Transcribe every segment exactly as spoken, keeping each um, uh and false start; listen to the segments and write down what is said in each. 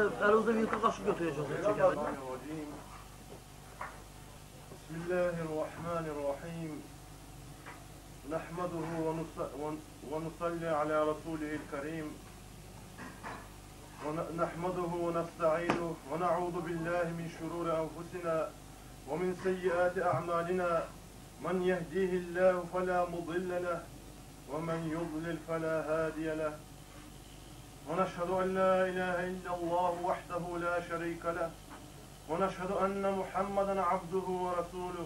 elinizde bir kaşık götüreceğiz. Bismillahirrahmanirrahim. Nahmaduhu ve nusalli ala Resulihil Kerim. ونحمده ونستعينه ونعوذ بالله من شرور أنفسنا ومن سيئات أعمالنا من يهديه الله فلا مضل له ومن يضلل فلا هادي له ونشهد أن لا إله إلا الله وحده لا شريك له ونشهد أن محمدا عبده ورسوله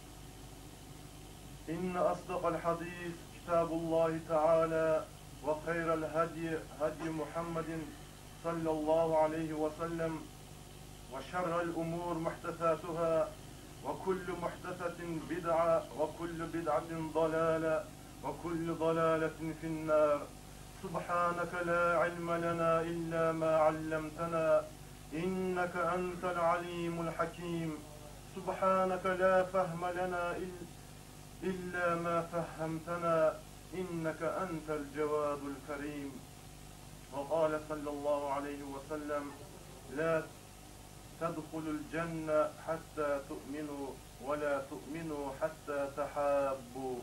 إن أصدق الحديث كتاب الله تعالى وخير الهدي هدي محمد صلى الله عليه وسلم وشر الأمور محدثاتها وكل محدثة بدعة وكل بدعة ضلالة وكل ضلالة في النار سبحانك لا علم لنا إلا ما علمتنا إنك أنت العليم الحكيم سبحانك لا فهم لنا إلا ما فهمتنا إنك أنت الجواد الكريم وقال صلى الله عليه وسلم لا تدخلوا الجنة حتى تؤمنوا ولا تؤمنوا حتى تحابوا.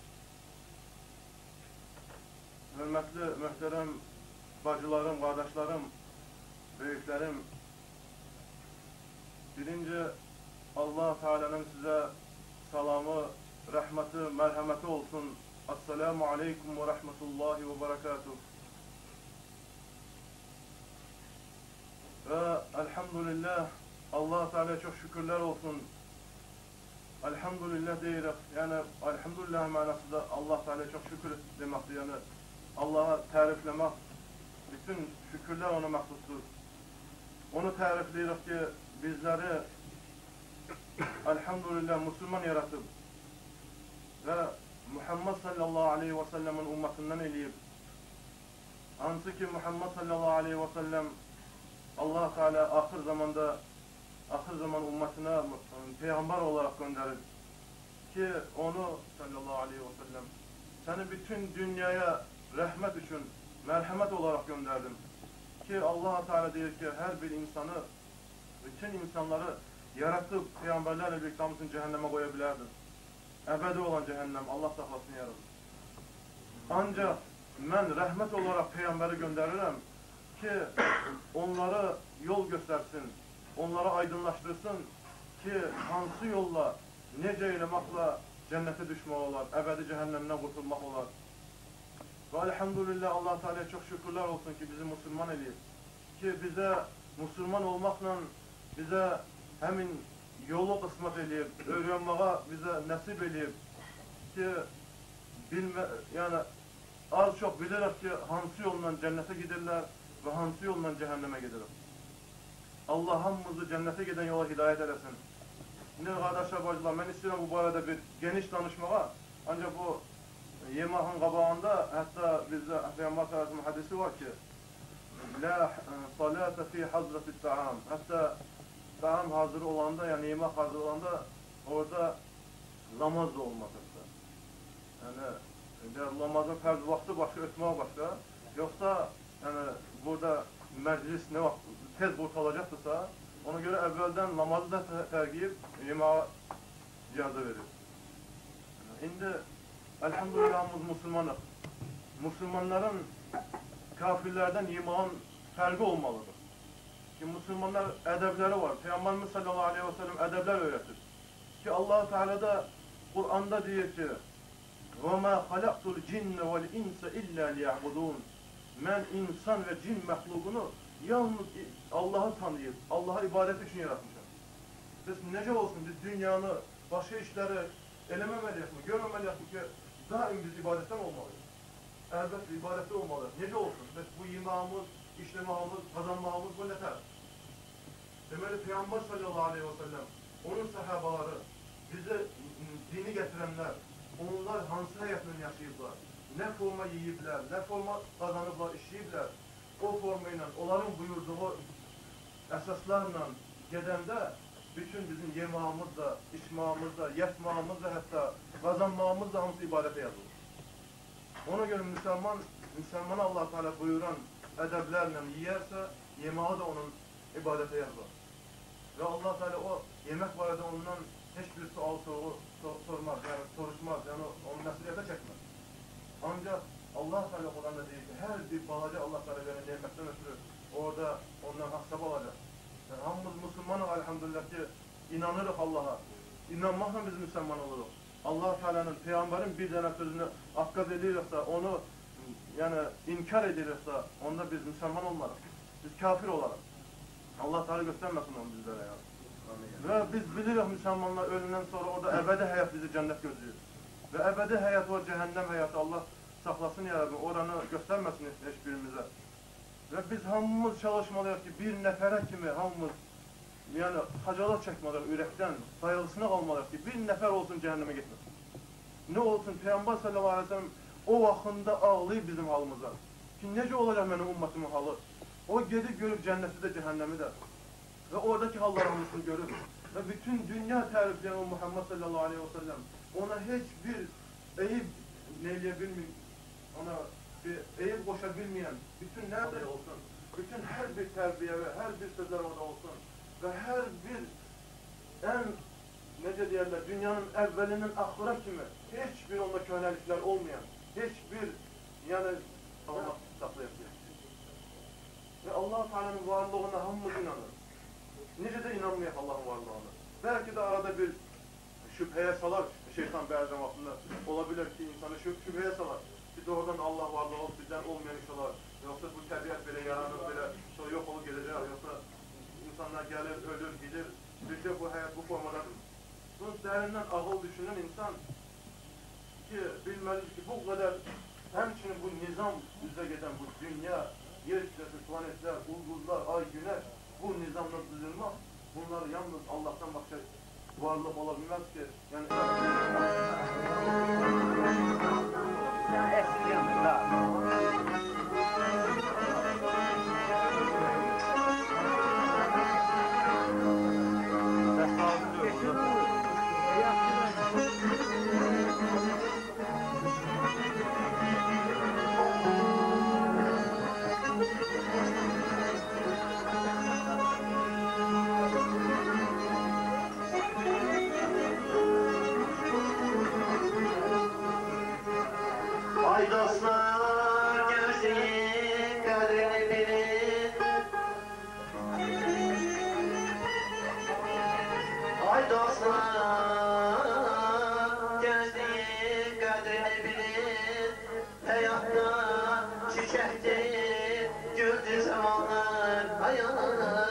Hürmetli, muhterem bacılarım, kardeşlerim, büyüklerim, birinci Allah Teala'nın size salamı, rahmeti, merhameti olsun. Esselamu aleyküm ve rahmetullahi ve berekatuhu. Ve elhamdülillah Allah Teala çok şükürler olsun. Elhamdülillah diyerek yani elhamdülillah manasında Allah Teala çok şükür demektir. Yani Allah'a tariflemek, bütün şükürler ona mahsustur. Onu tarifleyerek ki bizleri elhamdülillah Müslüman yaratıp ve Muhammed sallallahu aleyhi ve sellem'in ümmetinden eleyip hansı ki Muhammed sallallahu aleyhi ve sellem Allah Teala ahir zamanda ahir zaman ümmetine peygamber olarak gönderir ki onu sallallahu aleyhi ve sellem seni bütün dünyaya rahmet için merhamet olarak gönderdim ki Allah Teala diyor ki her bir insanı bütün insanları yaratıp peygamberlerle birlikte hamısını cehenneme koyabilirdim. Ebedi olan cehennem Allah saklasın yaradır. Ancak ben rahmet olarak peygamberi gönderirim ki onlara yol göstersin, onlara aydınlaştırsın ki hansı yolla, nece eylemekle cennete düşmek olar, ebedi cehennemden kurtulmak olar. Ve elhamdülillah Allah Teala'ya çok şükürler olsun ki bizi Müslüman eləyir. Ki bize Müslüman olmakla bize hemin yolu kısmet eləyib, öğrenmeye bize nasip eləyib ki bilme, yani az çok bilerek ki hansı yolla cennete giderler ve hansı yolla cehenneme giderim. Allah hamımızı cennete giden yola hidayet edersin. Şimdi kardeşler, bacılar, ben istiyorum bu barada bir geniş danışmaya. Ancak bu yemahın qabağında hatta bizde Peygamber sallallahu hadisi var ki la salate fi hazreti ta'am. Hatta ta'am hazır olanda, yani yemek hazır olanda orada namaz da olmaz hatta. Yani namazın farz vakti başka, ötmeye başka. Yoksa yani burada meclis ne vakit tez boşalacaksa ona göre evvelden namazı da tergiyip yemeğe icazı verir. Şimdi elhamdülillah Müslümanız. Müslümanların kafirlerden yemeğin farkı olmalıdır. Ki Müslümanlar edebleri var. Peygamberimiz sallallahu aleyhi ve sellem edebler öğretir. Ki Allah-u Teala da Kur'an'da diyor ki وَمَا خَلَقْتُ الْجِنَّ وَالْاِنْسَ اِلَّا لِيَعْبُدُونَ Ben insan ve cin mehlukunu yalnız Allah'ı tanıyıp, Allah'a ibadet için yaratmışım. Biz nece olsun, biz dünyanı, başka işleri elememeliyiz mi, görmemeliyiz mi ki daim biz ibadetten olmalıyız. Elbette ibadette olmalıyız. Nece olsun, biz bu imamımız, işlemağımız, kazanmağımız bu yeter. Demeli Peygamber sallallahu aleyhi ve sellem, onun sahabaları, bize dini getirenler, onlar hansı hayatını yaşayıplar, ne forma yiyipler, ne forma kazanıplar, işleyipler, o formayla, onların buyurduğu esaslarla gedende bütün bizim yemeğimiz da, içmağımız da, yatmağımız da, hatta kazanmağımız da hamısı ibadete yazılır. Ona göre Müslüman, Müslümana Allah Teala buyuran edeblerle yiyerse, yemeği de onun ibadete yazar. Ve Allah Teala o yemek barədə ondan hiçbir sual soru sor, sormaz, yani soruşmaz, yani onu məsuliyyətə çəkmez. Ancak Allah Teala Kur'an'da deyir ki, her bir balaca Allah Teala veren nimetten ötürü orada ondan hesap alacak. Yani hamımız Müslümanız elhamdülillah ki inanırıq Allah'a. İnanmaqla biz Müslüman oluruz. Allah Teala'nın, Peygamberin bir tane sözünü akkaz ediriksə, onu yani inkar ediriksə, onda biz Müslüman olmarıq. Biz kafir olarıq. Allah Teala göstermesin onu bizlere yani. Ve biz bilirik Müslümanlar ölümden sonra orada ebedi hayat bizi cennet gözlüyor. Ve ebedi hayat o cehennem hayatı Allah saklasın ya Rabbi, oranı göstermesin hiçbirimize. Ve biz hamımız çalışmalıyız ki bir nefere kimi hamımız yani hacalat çekmalıyız yürekten, sayılısına kalmalıyız ki bir nefer olsun cehenneme gitmesin. Ne olsun Peygamber sallallahu aleyhi ve sellem o vaxtında ağlayıb bizim halımıza. Ki necə olacaq mənim ümmetimin halı? O gedib görüb cenneti de cehennemi de. Ve oradaki hallarımızı görür. Ve bütün dünya tarifleyen o Muhammed sallallahu aleyhi ve sellem ona hiçbir eyip neyleyebilmeyen, ona bir eyip koşabilmeyen, bütün nerede olsun, bütün her bir terbiye ve her bir sözler orada olsun ve her bir en nece diyorlar, dünyanın evvelinin ahıra kimi hiçbir onda köhnelikler olmayan, hiçbir yani Allah saklayabilir. Ve Allah Teala'nın varlığına hamımız inanır. Nice de inanmayaq Allah'ın varlığına. Belki de arada bir şüpheye salar şeytan bəzi vaxtında. Olabilir ki insanı şüp şüpheye salar. Ki doğrudan Allah varlığı olup bizden olmayan iş olar. Yoksa bu təbiət belə yaranır, belə sonra yok olup gelecek. Yoksa insanlar gelir, ölür, gider. Bir de bu hayat bu formadadır. Bunu derinden ağıl düşünen insan ki bilmelidir ki bu kadar hemçinin bu nizam üzere giden bu dünya, yer küresi, planetler, ulduzlar, ay, güneş bu nizamla düzülmek, bunlar yalnız Allah'tan başka varlık olabilmez ki. Yani Ay dostlar gözün kadrini bilin. Ay dostlar gözün kadrini bilin. Hayatta çiçektir güldü zamanlar hayalına.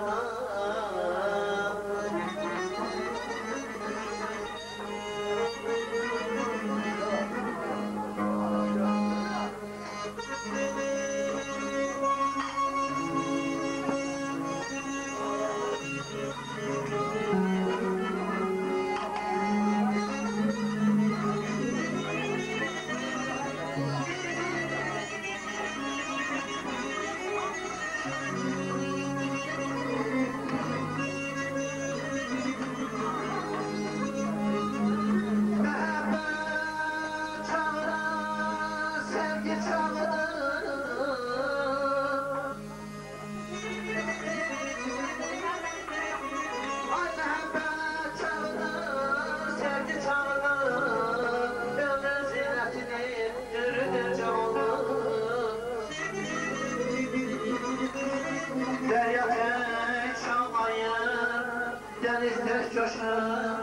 Denizler coşar,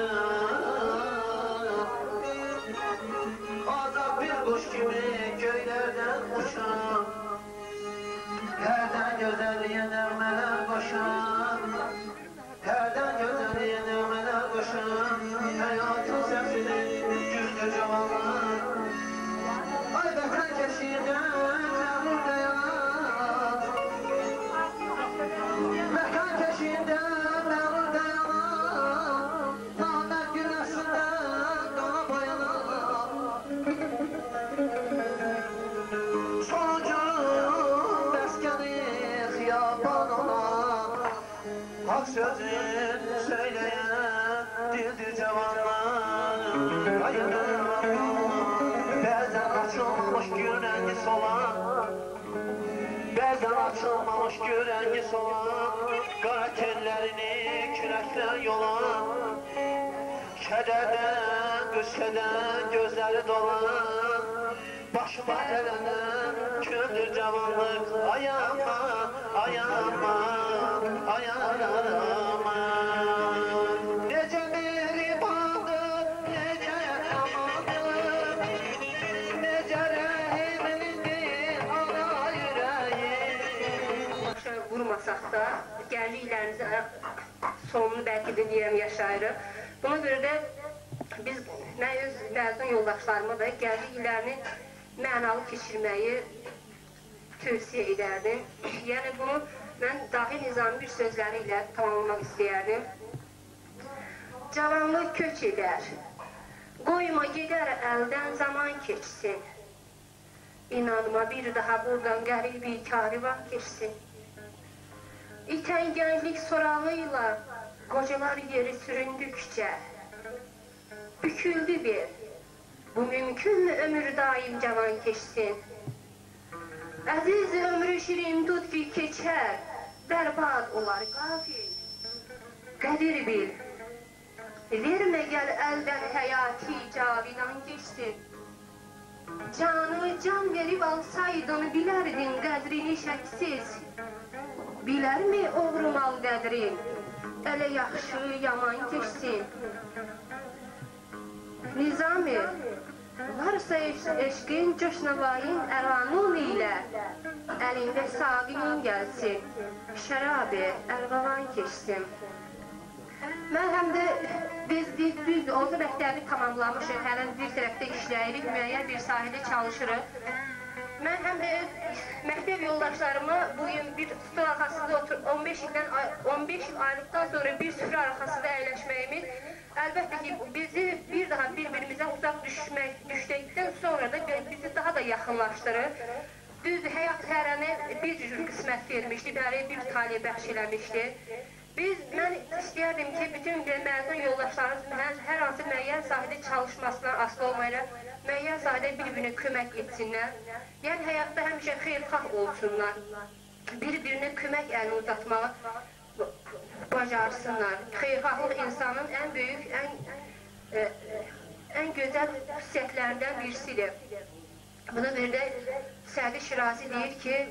azap bir kuş gibi köylerden uçar. Herden güzelliğe nağmeler koşar, herden güzelliğe nağmeler koşar. Hayatın sesini güldü cavanlar, ay vatan keşiğinden mağrur dayanar. Vatan keşiğinden hak sözün söyleyen dildi cavanlar. Hayırdır bazen açılmamış gül rengi solan, Yazdan açılmamış görengi soğan, qara tellərini küləklər yolan, kədərdən, qüssədən gözləri dolan, başıma ələnəm, köndür cavanlıq, ayanma, ayanma, ayanma. Necə mehribandır, necə amandır, necə rəhimlidir ana ürəyi. Vurmasaq da, gəldiklərimizə sonunu bəlkə də deyirəm yaşayırıq. Buna görə də biz, mən öz məzun yoldaşlarıma da gəldiklərini mənalı keçirməyi tövsiyə edərdim. Yəni bunu mən Dahi Nizami bir sözləri ilə tamamlamaq istəyərdim. Cavanlıq köç edər, qoyma gedər əldən zaman keçsin. İnanma bir daha buradan qərib bir karivan keçsin. İtən gənclik sorağıyla qocalar yeri süründükcə büküldü bir, bu mümkünmü ömür daim cavan keçsin? Əziz ömrü şirin tut ki keçər, bərbad olar qafil. Qədir bil, vermə gəl əldən həyati cavidan keçsin. Canı can verib alsaydın, bilərdin qədrini şəksiz. Bilərmi oğru mal qədrin, ələ yaxşı yaman keçsin. Nizami, varsa eşqin coşnavayin əranun ilə, əlində sağinin gəlsin, şərabi ərğavan keçsin. Mən həm də biz düz olsa məktəbi tamamlamışıq, hələn bir tərəfdə işləyirik, müəyyən bir sahədə çalışırıq. Mən həm də məktəb yoldaşlarıma bugün bir stol arxasında otur, on beş il aylıqdan sonra bir süfrə arxasında əyləşməyimi, əlbəttə ki, bizi bir daha bir-birimizdən uzaq düşdükdən sonra da bizi daha da yaxınlaşdırır. Düz həyat hərəni bir cür qismət vermişdi, bəli, bir taliyə bəxş eləmişdi. Biz, mən istəyərdim ki, bütün məzun yoldaşlarımız hər hansı müəyyən sahədə çalışmasından asılı olmayaraq, müəyyən sahədə bir-birinə kömək etsinlər. Yəni, həyatda həmişə xeyirxah olsunlar, bir-birinə kömək əlini uzatmağı bacarsınlar. Xeyirxahlıq insanın ən böyük, ən gözəl xüsusiyyətlərindən birisidir. Buna görə də Sədi Şirazi deyir ki,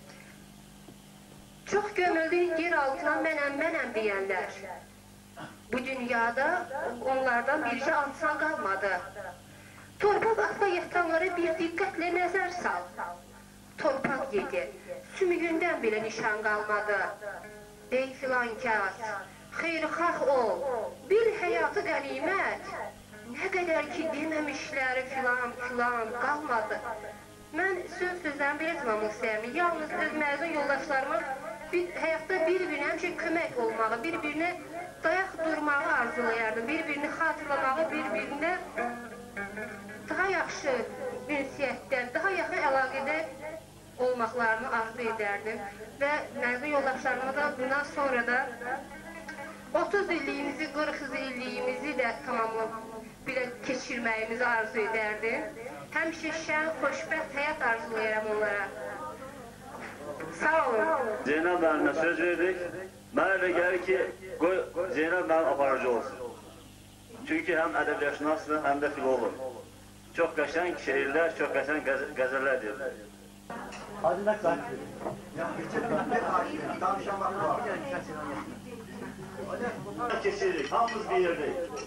çox gömüldü yer altına mənəm, mənəm deyənlər. Bu dünyada onlardan bircə atsan qalmadı. Torpaq atda yatanlara bir diqqətlə nəzər sal. Torpaq yedi, sümüyündən belə nişan qalmadı. Ey filankəs, xeyirxah ol, bil həyatı qənimət. Nə qədər ki deməmişləri filan, filan qalmadı. Mən söz sözlərimi belə tamamlamaq istəyirəm. Yalnız öz məzun yoldaşlarıma həyatda bir-birinə həmişə kömək olmağı, bir-birinə dayaq durmağı arzulayardım, bir-birini xatırlamağı, bir-birinə daha yaxşı ünsiyyətdən, daha yaxın əlaqədə olmaqlarını arzu edərdim. Və məzun yoldaşlarıma da bundan sonra da otuz illiyimizi, qırx illiyimizi də tamamlayıb keçirməyimizi arzu edərdim. Həmişə şən, xoşbəxt həyat arzulayıram onlara. Sağ olun. Zeynəb mənimlə söz verdik. Mənə elə gəlir ki, qoy Zeynəb mənim aparıcı olsun. Çünki həm ədəbiyyatşünasdır, həm də filolog. Çox qəşəng şeirlər, çox qəşəng qəzəllər deyirlər. Hadi nə qədər? Keçirik, hamımız bir yerdəyik.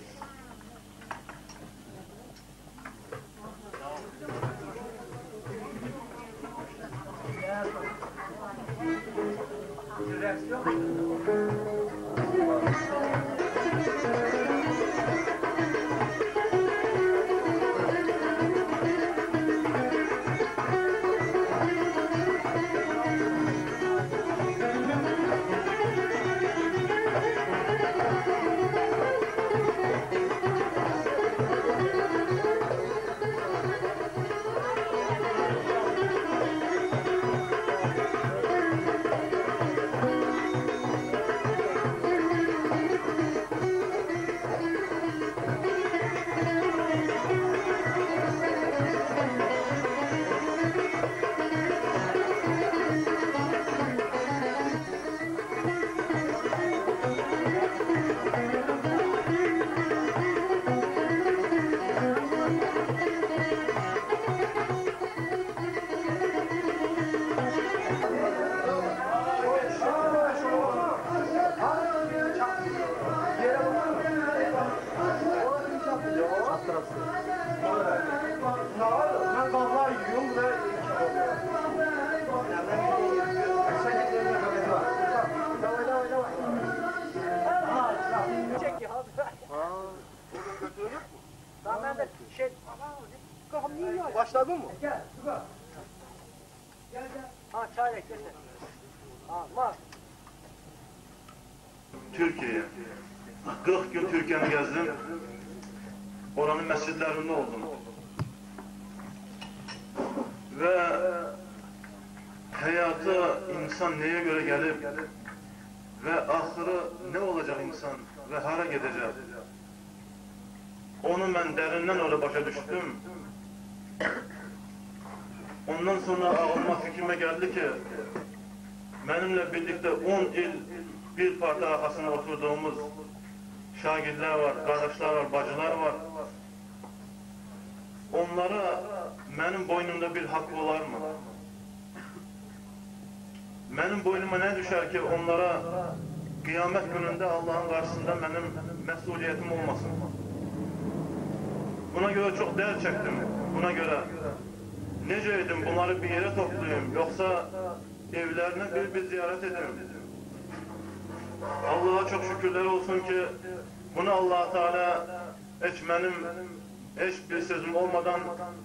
Başladın mı? Gel, Gel, gel. Ha, çay eklesin. Ha, var. Türkiye'ye. kırk gün Türkiye'ni gezdim. Oranın mescidlerinde oldum. Ve hayata insan neye göre gelip ve ahırı ne olacak insan ve hara gidecek? Onu ben derinden öyle başa düştüm. Ondan sonra ağlıma fikrime geldi ki benimle birlikte on il bir parti arkasında oturduğumuz şagirler var, kardeşler var, bacılar var. Onlara benim boynumda bir hakkı olar mı? Benim boynuma ne düşer ki onlara kıyamet gününde Allah'ın karşısında benim mesuliyetim olmasın? Buna göre çok değer çektim. Buna göre nece edin bunları bir yere toplayayım yoksa evlerine bir bir ziyaret edeyim. Allah'a çok şükürler olsun ki bunu Allah Teala hiç benim hiç bir sözüm olmadan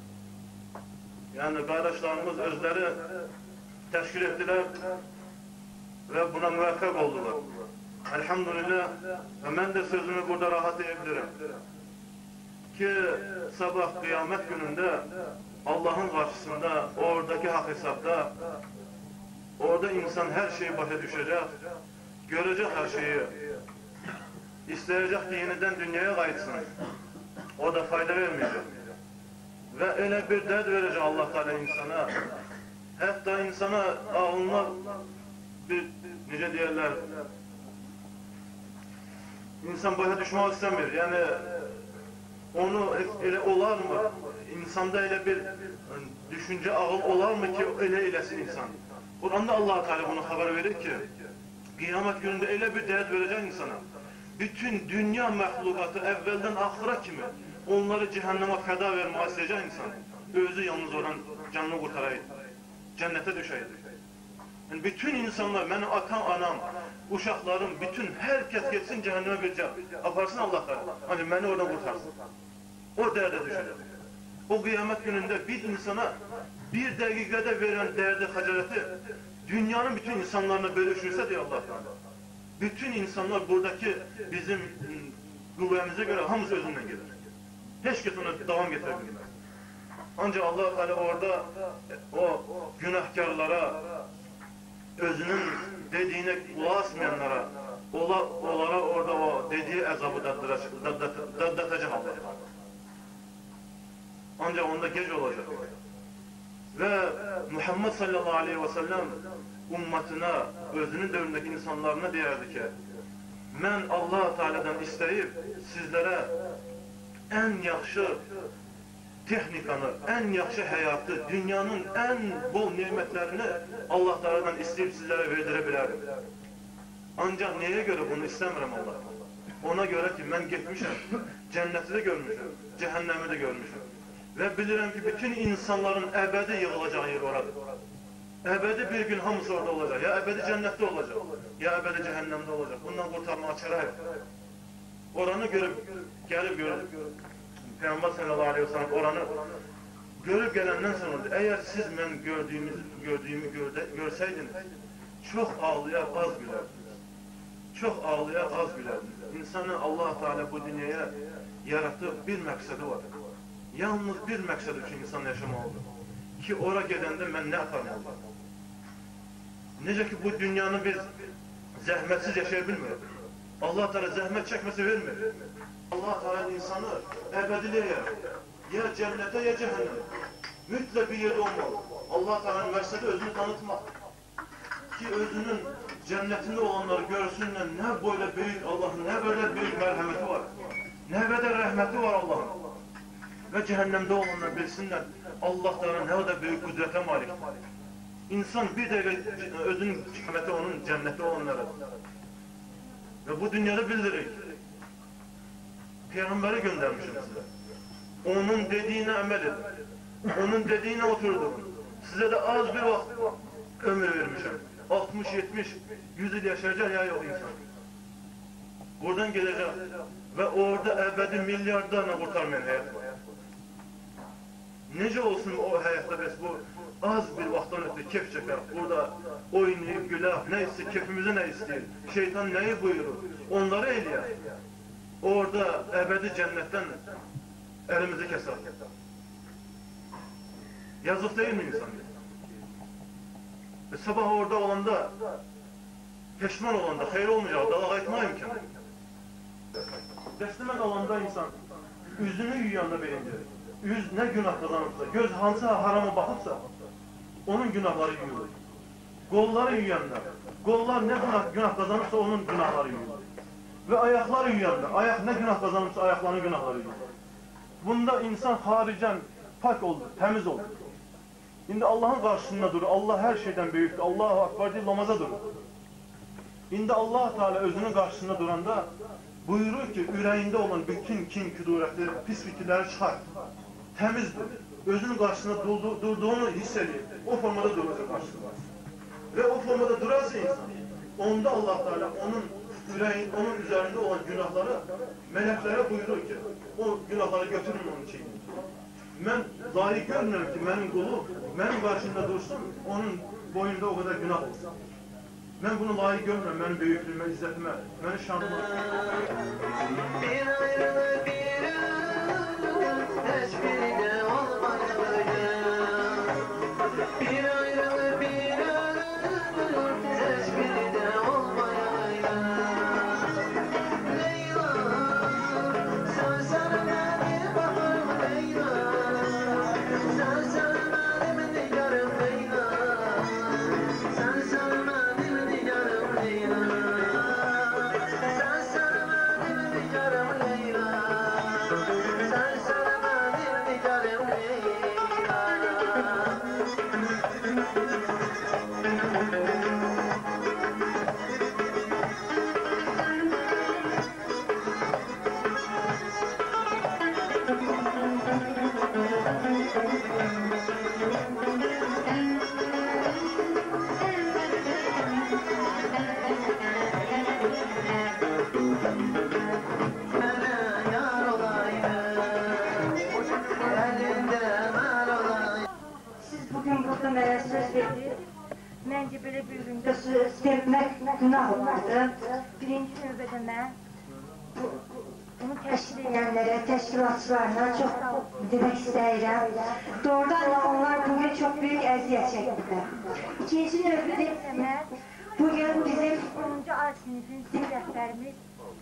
yani kardeşlerimiz özleri teşkil ettiler ve buna müvaffak oldular. Elhamdülillah ve ben de sözümü burada rahat edebilirim. Ki sabah kıyamet gününde Allah'ın karşısında oradaki hak hesapta orada insan her şeyi başa düşecek, görecek her şeyi, isteyecek ki yeniden dünyaya kayıtsın. O da fayda vermeyecek. Ve öyle bir dert verecek Allah Teala insana. Hatta insana ağılma bir, nice diyorlar, insan başa düşmek istemiyor. Yani onu öyle olar mı? İnsanda öyle bir düşünce ağıl olar mı ki öyle eylesin insan? Kur'an'da Allah Teala bunu haber verir ki kıyamet gününde öyle bir dert verecek insana. Bütün dünya mahlukatı evvelden ahıra kimi onları cehenneme feda vermeye isteyecek insan. Özü yalnız olan canını kurtaraydı. Cennete düşeydi. Yani bütün insanlar, benim atam, anam, uşaklarım, bütün herkes geçsin cehenneme bir can. Aparsın Allah Teala. Hani beni oradan kurtarsın. O derde düşecek. O kıyamet gününde bir insana bir dakikada veren derdi, hacareti dünyanın bütün insanlarına bölüşürse diyor Allah Teala. Bütün insanlar buradaki bizim kuvvemize göre hamısı özünden gelir. Hiç kimse ona devam getirebilmez. Ancak Allah Teala orada o günahkarlara, özünün dediğine kulak asmayanlara, ola, onlara orada o dediği azabı daddatacak Allah. Ancak onda gece olacak. Ve Muhammed sallallahu aleyhi ve sellem ummatına, özünün devrindeki insanlarına derdi ki ben Allah Teala'dan isteyip sizlere en yaxşı texnikanı, en yaxşı hayatı, dünyanın en bol nimetlerini Allah Teala'dan isteyip sizlere verdirebilirim. Ancak neye göre bunu istemiyorum Allah? Ona göre ki ben gitmişim, cenneti de görmüşüm, cehennemi de görmüşüm. Ve bilirim ki bütün insanların ebedi yığılacağı yer oradır. Ebedi bir gün hamısı orada olacak. Ya ebedi cennette olacak, ya ebedi cehennemde olacak. Bundan kurtarma çare yok. Oranı görüp, gelip görüp, Peygamber sallallahu aleyhi ve sellem oranı görüp gelenden sonra eğer siz ben gördüğümü, gördüğümü görde, görseydiniz çok ağlayan az gülerdiniz. Çok ağlayan az gülerdiniz. İnsanın Allah Teala bu dünyaya yarattığı bir məqsədi var. Yalnız bir məqsəd için insan yaşamalıdır. Ki oraya gedəndə ben ne yaparım Allah? Necə ki bu dünyanı biz zəhmətsiz yaşayabilmiyoruz. Allah Teala zəhmət çəkməsi vermir. Allah Teala insanı ebediliğe yaratır. Ya cennete ya cehenneme. Mütləq bir yerde olmalı. Allah Teala'nın məqsədi özünü tanıtmak. Ki özünün cennetinde olanları görsünler ne böyle büyük Allah'ın ne böyle büyük merhameti var. Ne kadar rahmeti var Allah'ın. Ve cehennemde olanlar bilsinler Allah Teala ne kadar büyük kudrete malik. İnsan bir de özünün hikmeti onun cenneti olanlara. Ve bu dünyada bildirir. Peygamberi göndermişim size. Onun dediğine amel edin. Onun dediğine oturdun. Size de az bir vakit ömür vermişim. altmış yetmiş yüz yıl yaşayacak ya yok insan. Buradan gelecek ve orada ebedi milyarlarla kurtarmayan hayat var. necə olsun o həyatda bəs bu az bir vaxtdan ötürü kef çəkər, burada oynayıb, güləb, nə istəyir, kefimizə nə istəyir, şeytan nəyi buyurur, onları eləyər. Orada əbədi cənnətdən əlimizi kəsər. Yazıq deyil mi insan? Və sabah orada olanda, peşman olanda, xeyr olmayacaq, dalağa etmək imkanı. Dəstəmən olanda insan üzünü yuyanda birinci, üz nə günah qazanıbsa, göz hansı harama baxıbsa, onun günahları yuyulur. Qolları yuyanda, qollar nə günah qazanıbsa, onun günahları yuyulur. Və ayaqları yuyanda, ayaq nə günah qazanıbsa, ayaqlarının günahları yuyulur. Bunda insan xaricən pak olur, təmiz olur. İndi Allahın qarşısında durur, Allah hər şeydən böyükdür, Allahu Akbar deyil, namaza durur. İndi Allah Teala özünün qarşısında duranda buyurur ki, ürəyində olan bütün kin, küdurətləri, pis fikirləri çıxar, təmizdir. Özünün qarşısında durduğunu hiss edir, o formada durursa qarşısında. Və o formada durarsa insan, onda Allah Teala onun ürəyin, onun üzərində olan günahları mələklərə buyurur ki, o günahları götürün onun çeyin. Mən layiq görmürəm ki, mənim qulu mənim qarşımda dursun, onun boyunda o qədər günah olsun. Mən bunu layiq görmürəm, mənim böyüklüyümə, izzətimə, mənim şanıma. Bir ayrı bir ölüm, hiçbirinde olmayacak. Bir ayrı bir ölüm, hiçbirinde olmayacak. Leyla, sen sevmedin bakarım Leyla. Sen sevmedin nigarım Leyla. Sen sevmedin nigarım Leyla. Sen sevmedin nigarım Leyla. Sen sevmedin nigarım Leyla. Mənə yar olayım, əlində mən olayım. Siz bugün burada mənə söz verdiniz. Məncə belə bir gündə söz vermək günah olardı. Birinci növbədə mən bu, bunu təşkil edənlərə, təşkilatçılarına çox demək istəyirəm. Doğrudan da onlar bugün çox böyük əziyyət çəkirlər. İkinci növbədə isə mən bugün bizim onuncu A sinifin sinif rəhbərimiz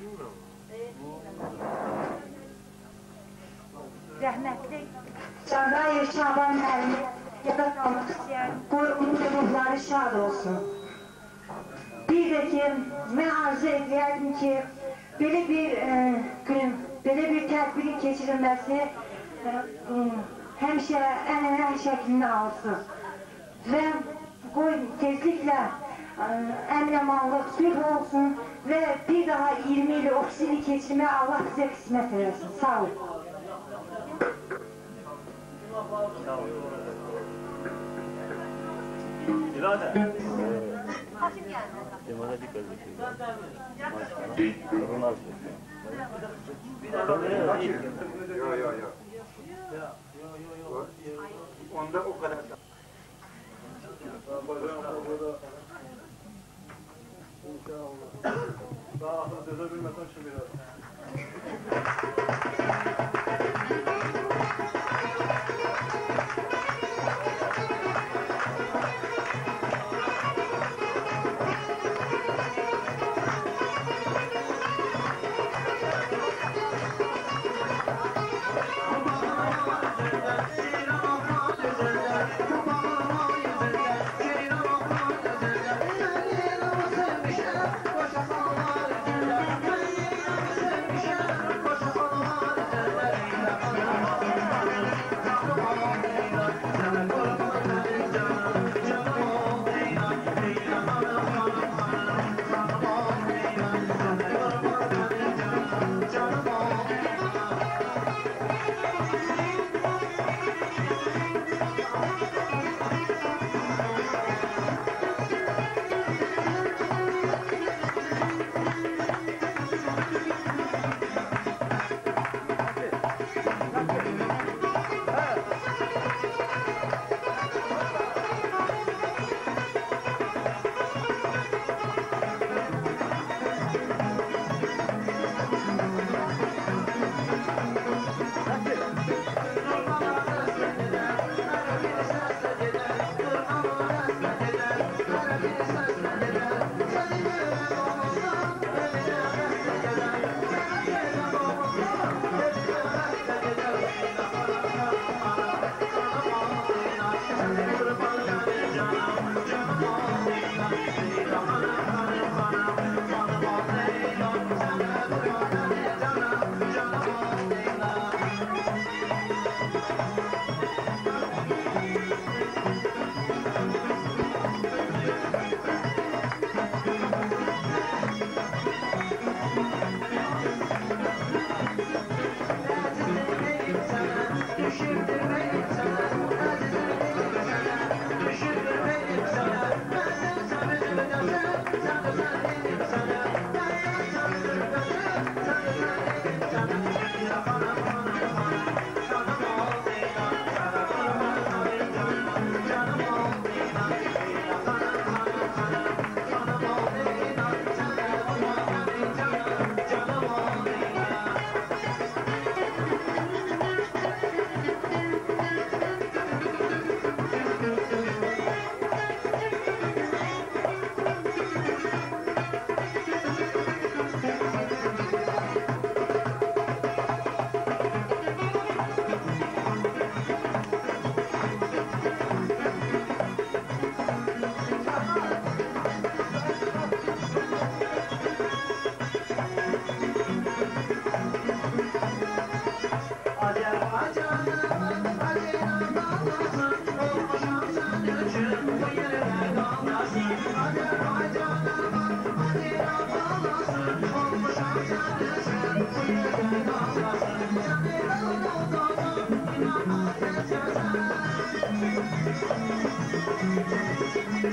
rəhmətli Canrayev Şaban müəllim yada qalmaq istəyərdim. Qoy onun ruhları şad olsun. Bir də ki, mən arzu edərdim ki, belə bir e, gün, belə bir tədbirin keçirilməsi e, həmişə ənənə şəklini alsın. Və qoy tezliklə əmrəmanlıq, sülh olsun və bir daha iyirmi ili, otuz ili keçirməyə Allah bizə qismət eləsin. Sağ olun. İladə. Hakim gəldi. Demana dikkat edin. Yo, yo, yo. Onda o kadar. Daha ahır söze bilmesen şu biraz. Sevmişler, koşa sallar yüzünden.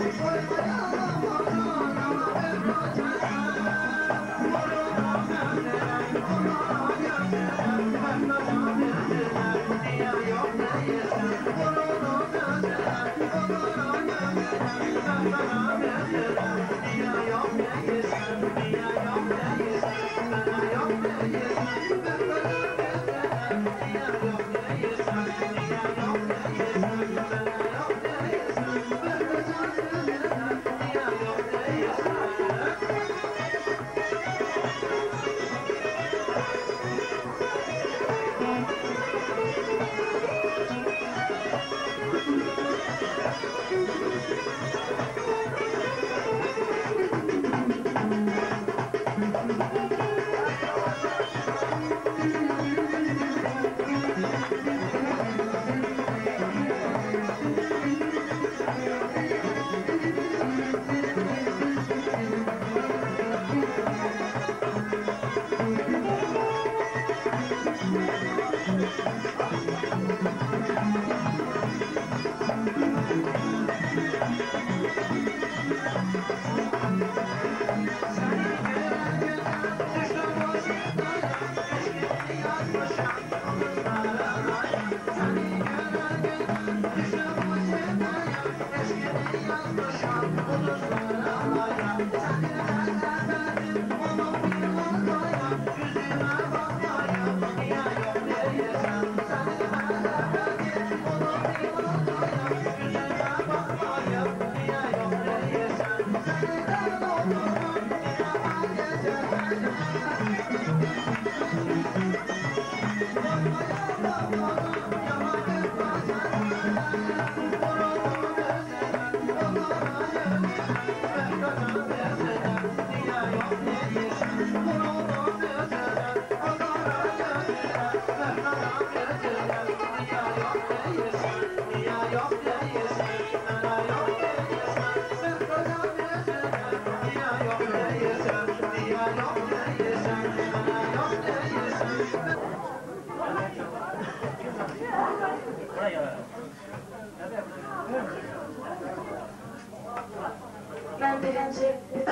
Ben birinci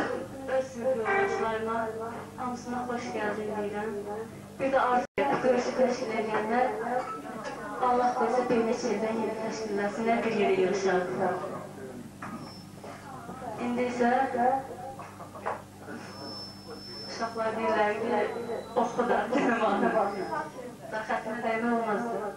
öz sınıf yoldaşlarıma hamısına hoş geldin deyirəm. Bir də artıq görüşü təşkil edənlər Allah qoysa bir neçə ildən yeni təşkilləsinə bir yeri yığışaq. İndi isə uşaqlar deyirlər ki, oxu da dəyməli. Da xətrinə dəymə olmazdı.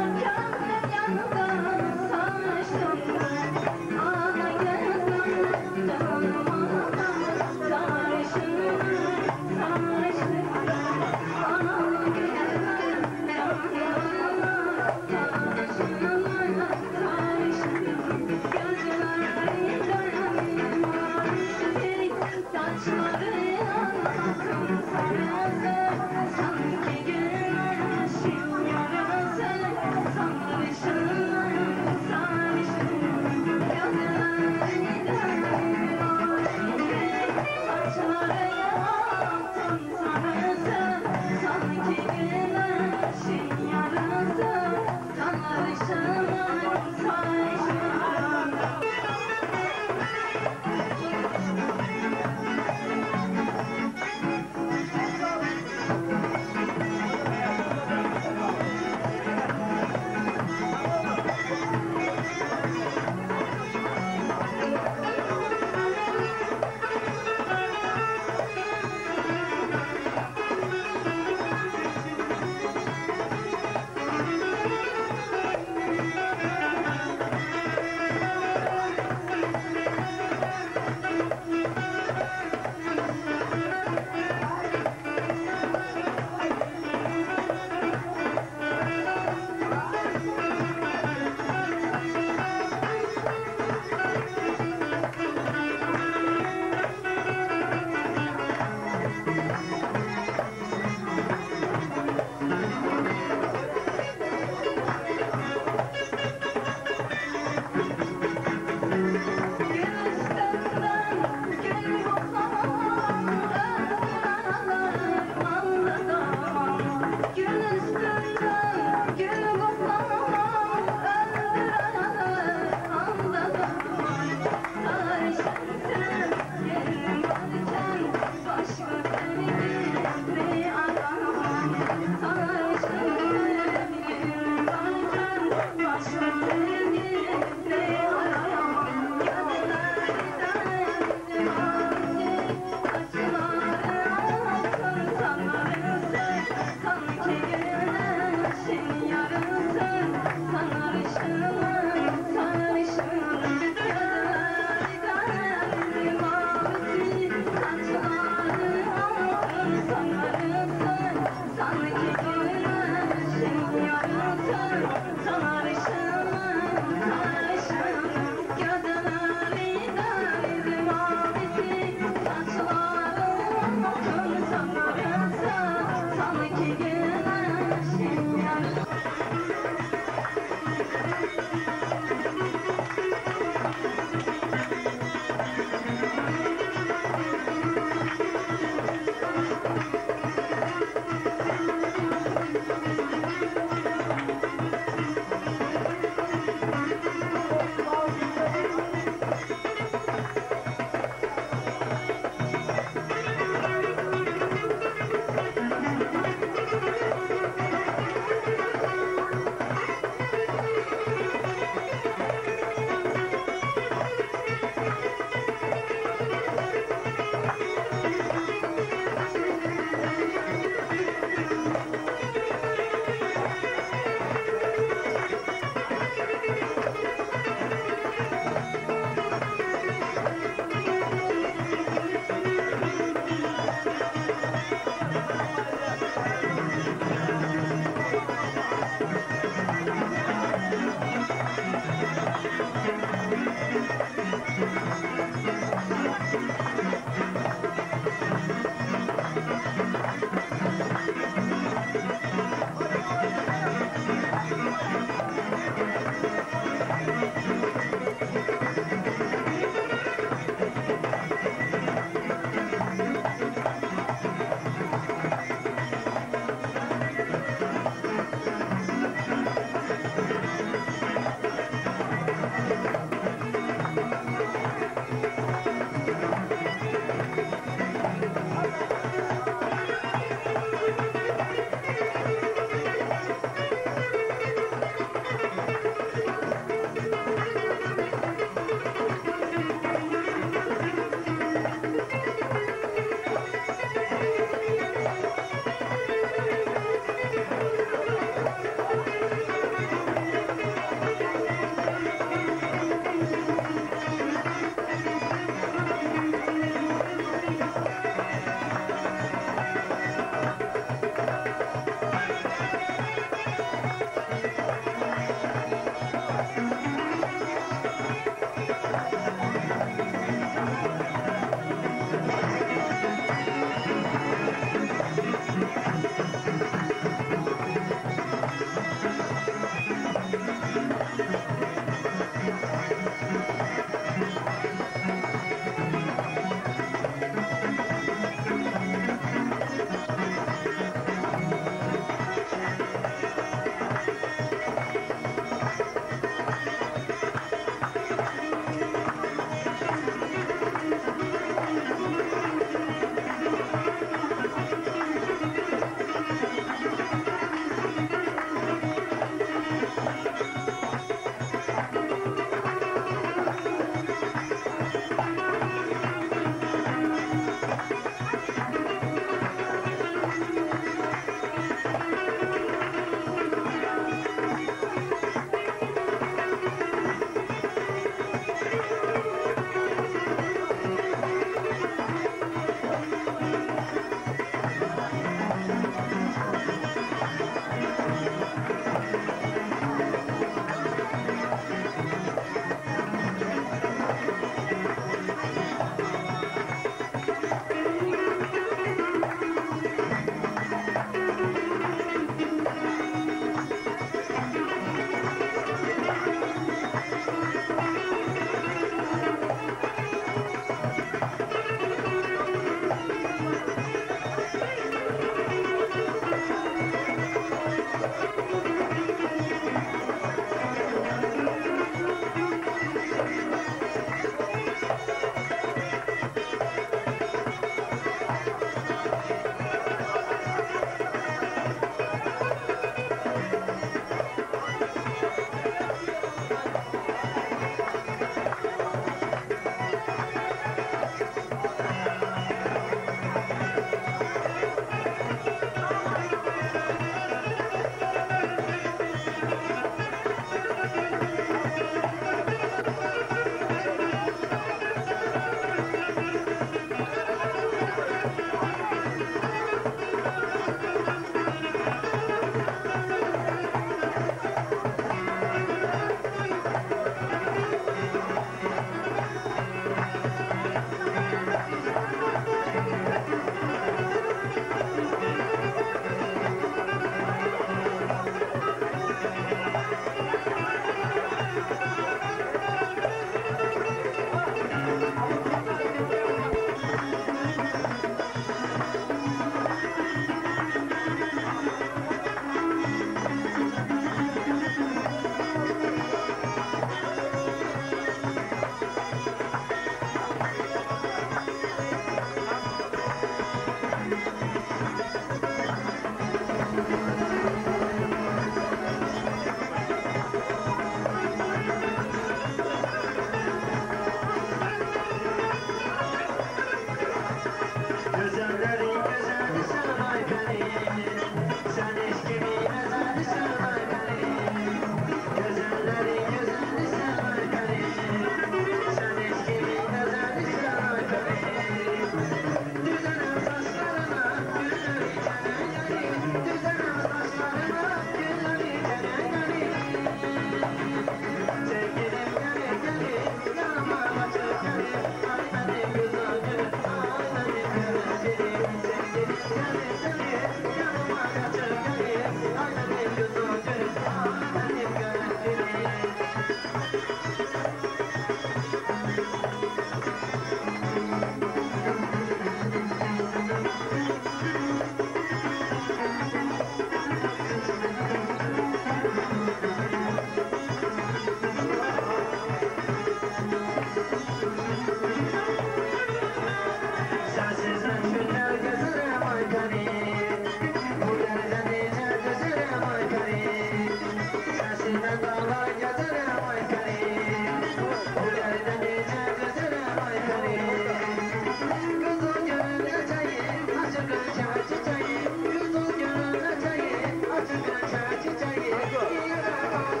Açık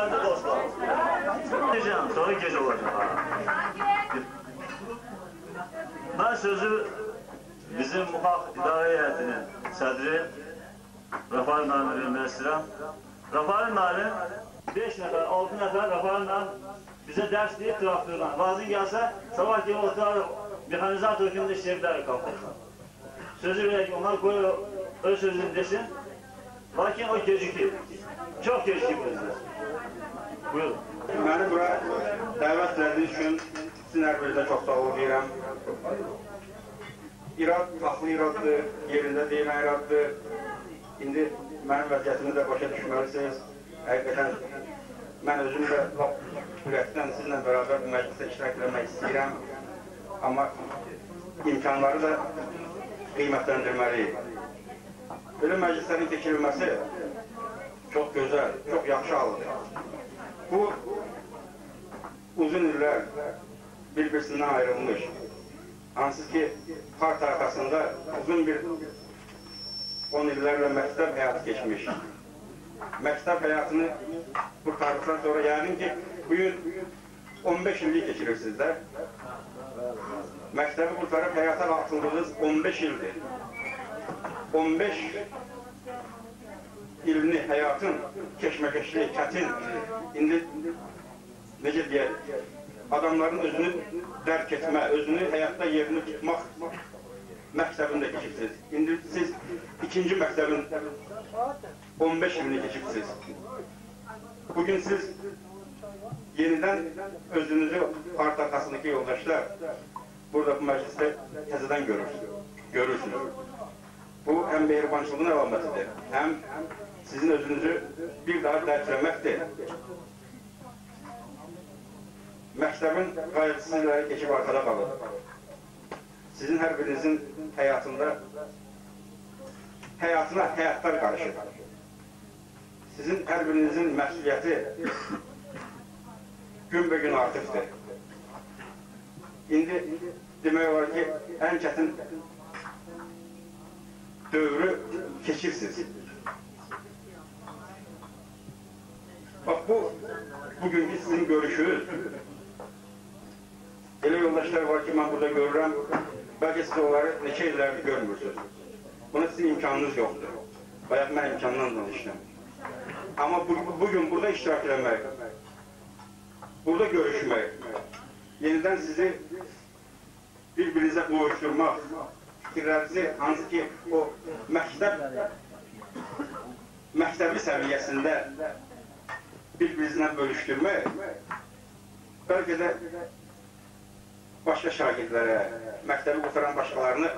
Hörmətli dostlar. Gecəm, sonra gecə olacaq. Mən sözü bizim Muxaq İdarə Heyətinin sədri Rafael müəllimə vermək istəyirəm. Rafael müəllim beş nəfər, altı nəfər Rafael'lə bizə dərs deyib traktörlə. Lazım gəlsə, sabah kimi oturarıq, mexanizator kimi də işləyiblər qalxırsan. Sözü verək, onlar qoyur, öz sözünü desin. Lakin o gecikir. Çox gecikir bizdə. Buyurun. Məni bura dəvət etdiyiniz üçün sizin hər birinizə çox sağ olun deyirəm. İrad, taxlı iraddır, yerində deyilən iraddır. İndi mənim vəziyyətimi də başa düşməlisiniz. Həqiqətən, mən özüm də ürəkdən sizinlə bərabər bu məclisdə iştirak etmək istəyirəm. Amma imkanları da qiymətləndirməliyik. Belə məclislərin keçirilməsi çox gözəl, çox yaxşı haldır. Bu, uzun illər bir-birisindən ayrılmış, hansı ki, part arxasında uzun bir on illərlə məktəb həyatı keçmiş. Məktəb həyatını qurtardıqdan sonra, yəqin ki, bugün on beş illik keçirirsiniz də. Məktəbi qurtarıb həyata qalxıldığınız on beş ildir. on beş ilini həyatın keşməkeşli, çətin, indi necə deyək, adamların özünü dərk etmə, özünü həyatda yerini tutmaq məktəbində keçirsiniz. İndi siz ikinci məktəbin on beş ilini keçirsiniz. Bugün siz yenidən özünüzü part arxasındakı yoldaşlar burada bu məclisdə təzədən görürsünüz. Bu, həm mehribançılığın əlamətidir, həm sizin özünüzü bir daha dərkləməkdir. Məktəbin qayğısı ilə keçib arxada qalır. Sizin hər birinizin həyatında, həyatına həyatlar qarışır. Sizin hər birinizin məsuliyyəti gün-bə-gün artıqdır. İndi demək olar ki, ən çətin dövrü keçirsiniz. Bax, bu, bugünkü sizin görüşünüz. Elə yoldaşlar var ki, mən burada görürəm, bəlkə siz onları neçə illərdir görmürsünüz. Buna sizin imkanınız yoxdur. Bayaq mən imkandan danışdım. Amma bugün burada iştirak eləmək, burada görüşmək, yenidən sizi bir-birinizə qoğuşturmaq, fikirlərinizi, hansı ki, o məktəb, məktəbi səviyyəsində bir-birinizlə bölüşdürmək, bəlkə də başqa şagirdlərə, məktəbi qurtaran başqalarını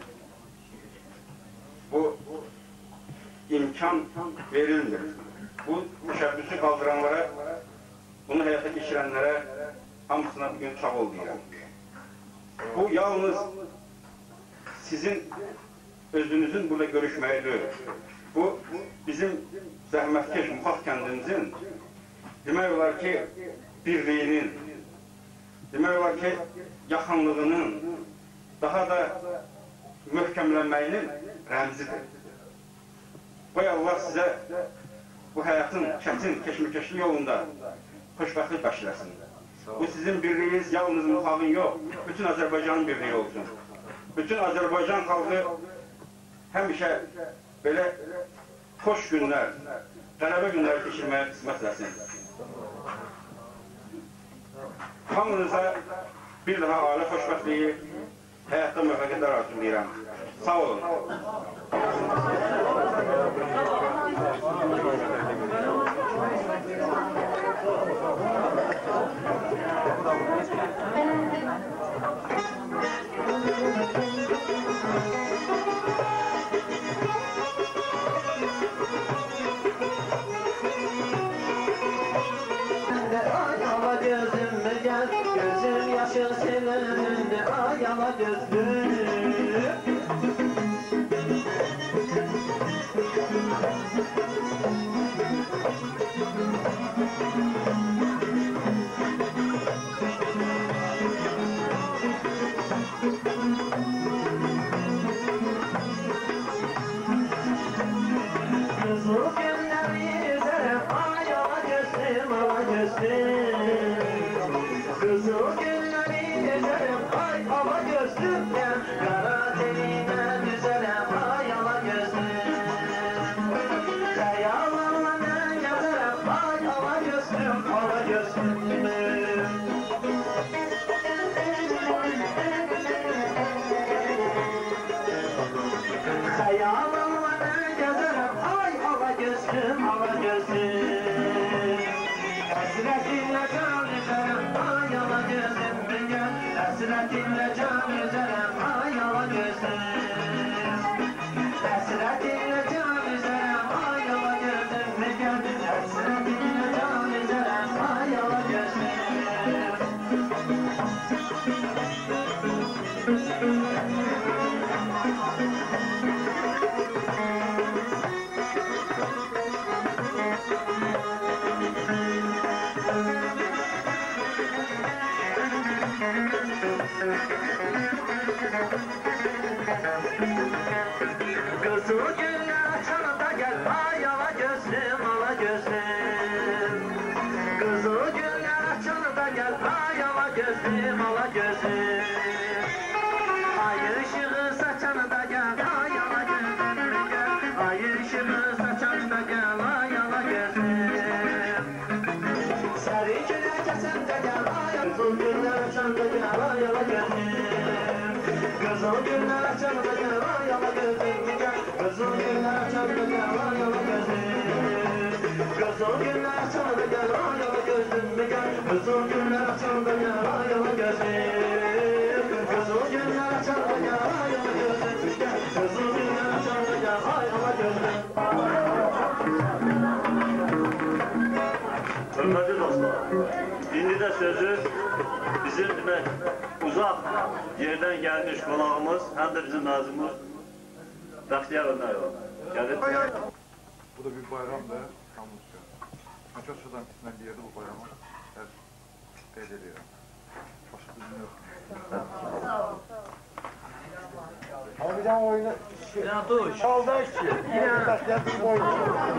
bu imkan verilmir. Bu təşəbbüsü qaldıranlara, bunu həyata keçirənlərə hamısına bugün sağ ol deyirəm. Bu, yalnız sizin özünüzün burada görüşməyidir. Bu, bizim zəhmətkeş Muxaq kəndimizin demək olar ki, birliyinin, demək olar ki, yaxınlığının daha da möhkəmlənməyinin rəmzidir. Qoy Allah sizə bu həyatın çətin, keşməkeşli yolunda xoşbəxtlik bəşləsin. Bu sizin birliyiniz yalnız Muxaqın yox, bütün Azərbaycanın birliyi olsun. Bütün Azərbaycan xalqı həmişə belə xoş günlər, qələbə günlər keçirməyə qismət eləsin. Hamınıza bir daha ailə xoşbəxtliyi, həyatda müvəffəqiyyətlər arzulayıram. Sağ olun. Gözüm yaşı senin, ayala gözlüm. Kızıl günler yüzer, ayala gözlüm. Hasretinle can üzerem ayala gözüm. Hasretinle can üzerem ayala gözüm. Mekan hasretinle can üzerem ayala gözüm. Kızıl güller açana da gel ayala gözlüm ala gözlüm. Kızıl güller açana da gel ayala gözlüm ala gözlüm. Ay ışığı saçana da gel ayala gözlüm gel. Ay ışığı saçana da gel ayala gözlüm. Sarı güller kesen de gel ayala. Kızıl güller açana da gel ayala gözlüm. Kızıl güller açana da gel ayala gözlüm gel. Kızıl güller açana da gel ayala gözlüm. Kızıl güller açana da gel ayala gözlüm gel. Kızıl güller açana da gel ayala gözlüm. Kızıl güller açana da gel ayala gözlüm gel. Kızıl güller açana da gel ayala gözlüm. Hürmetli dostlar, indi de sözü bizim demek uzak yerden gelmiş konağımız hem de bizim nazımız Bəxtiyar Önder var. Gelin. Bu da bir bayram da Kamlıca. Açarşadan gitmen bir yerde bu bayramı her qeyd edirəm. Başqa düzüm yox. Ama bir tane oyunu... Bir tane tuş. Çalda işçi. Yine başlayan bir oyunu.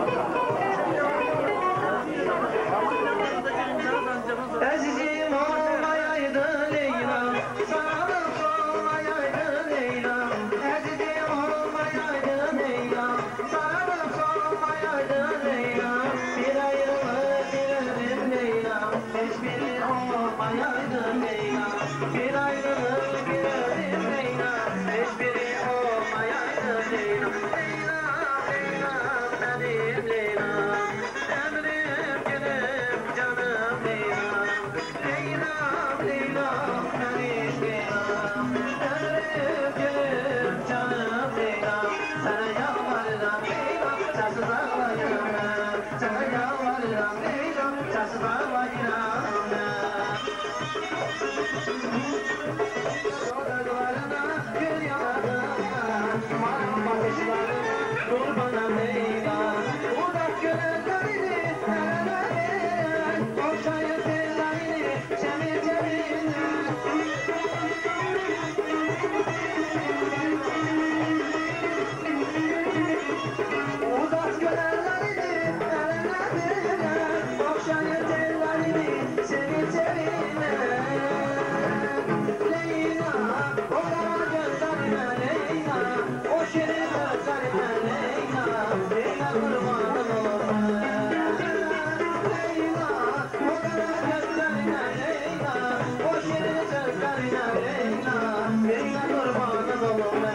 Azizim olmayaydı Leyla, sarılıp olmayaydı Leyla. Azizim olmayaydı Leyla, sarılıp olmayaydı Leyla. Bir ayrılık dilerim Leyla, hiçbiri olmayaydı Leyla. Bir ayrılık dilerim Leyla, hiçbiri olmayaydı Leyla. Leyla, Leyla, benim Leyla, emrim gülüm canım Leyla. Leyla, Leyla, benim Leyla, emrim gülüm canım Leyla. Sana yalvarırım Leyla, sensiz ağlayırım ben. Sana yalvarırım Leyla, sensiz ağlayırım ben. Sokaklarına gül yağarım, maram bakışlarım kurbanım Leyla. Uzak gönüllerini nerelerden, okşayıp ellerini cemil cemiller. Uzak gönüllerini nerelerden, okşayıp ellerini cemil cemiller. Leyla, oynama gözlerime Leyla, o şirin gözlerime Leyla, Leyla kurbanım olma. Leyla, oynama gözlerime Leyla, o şirin gözlerime Leyla, Leyla kurbanım olma.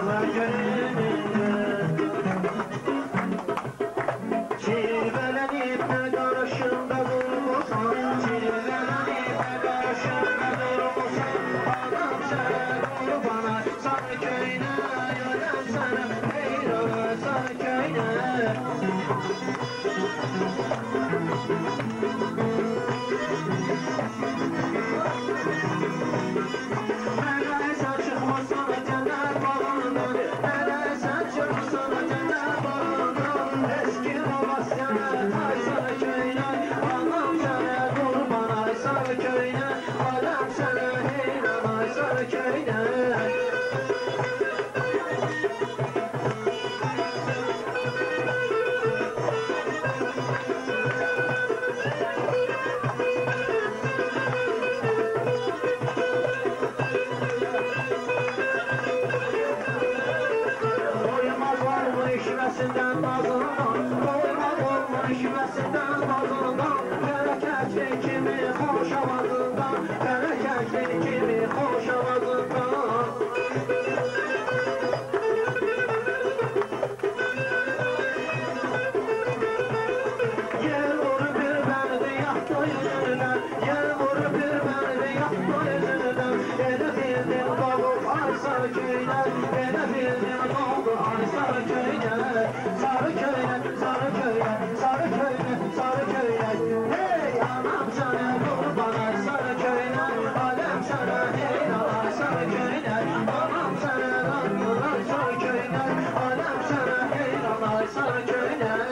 bahar gününde Çilvelenip de karşımda durmuşsan Çilvelenip de karşımda durmuşsan Adam sana kurbana sarı köyüne Yönem sana heyrana sarı köyüne Neredeyse çıkmasın cennet bağından Neredeyse çıkmasın cennet bağından Eski babasına ay sarı köyüne Anam sana kurban ay sarı köyüne Alem sana heyran ay sarı köyüne İşmesinden bazından, doymaz olma işmesinden bazından Bereketli kimi hoş avazından, bereketli kimi hoş avazından Yer vur bir beni yaktı yüzünden, yer vur bir beni yaktı yüzünden Edebildin doğup ay sarı köyler, edebildin doğup ay sarı köyler Sarı köyler, sarı köyler, sarı köyler, sarı köyler Hey anam sana kurban ay sarı köyler Alem sana heyralar sarı köyler Anam sana kurban sarı köyler Alem sana heyralar sarı köyler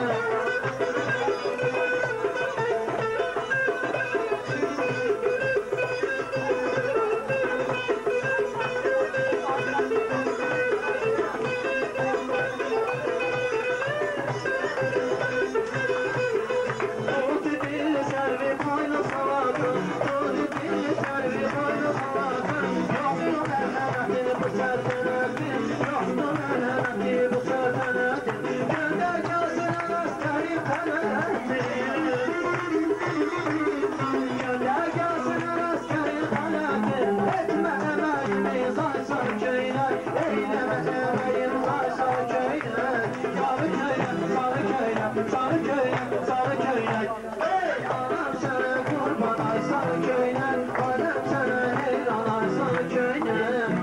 Sarı köyler, sarı köyler, ey anam sana kurban ay sarı köyler, alem sana heyran ay sarı köyler.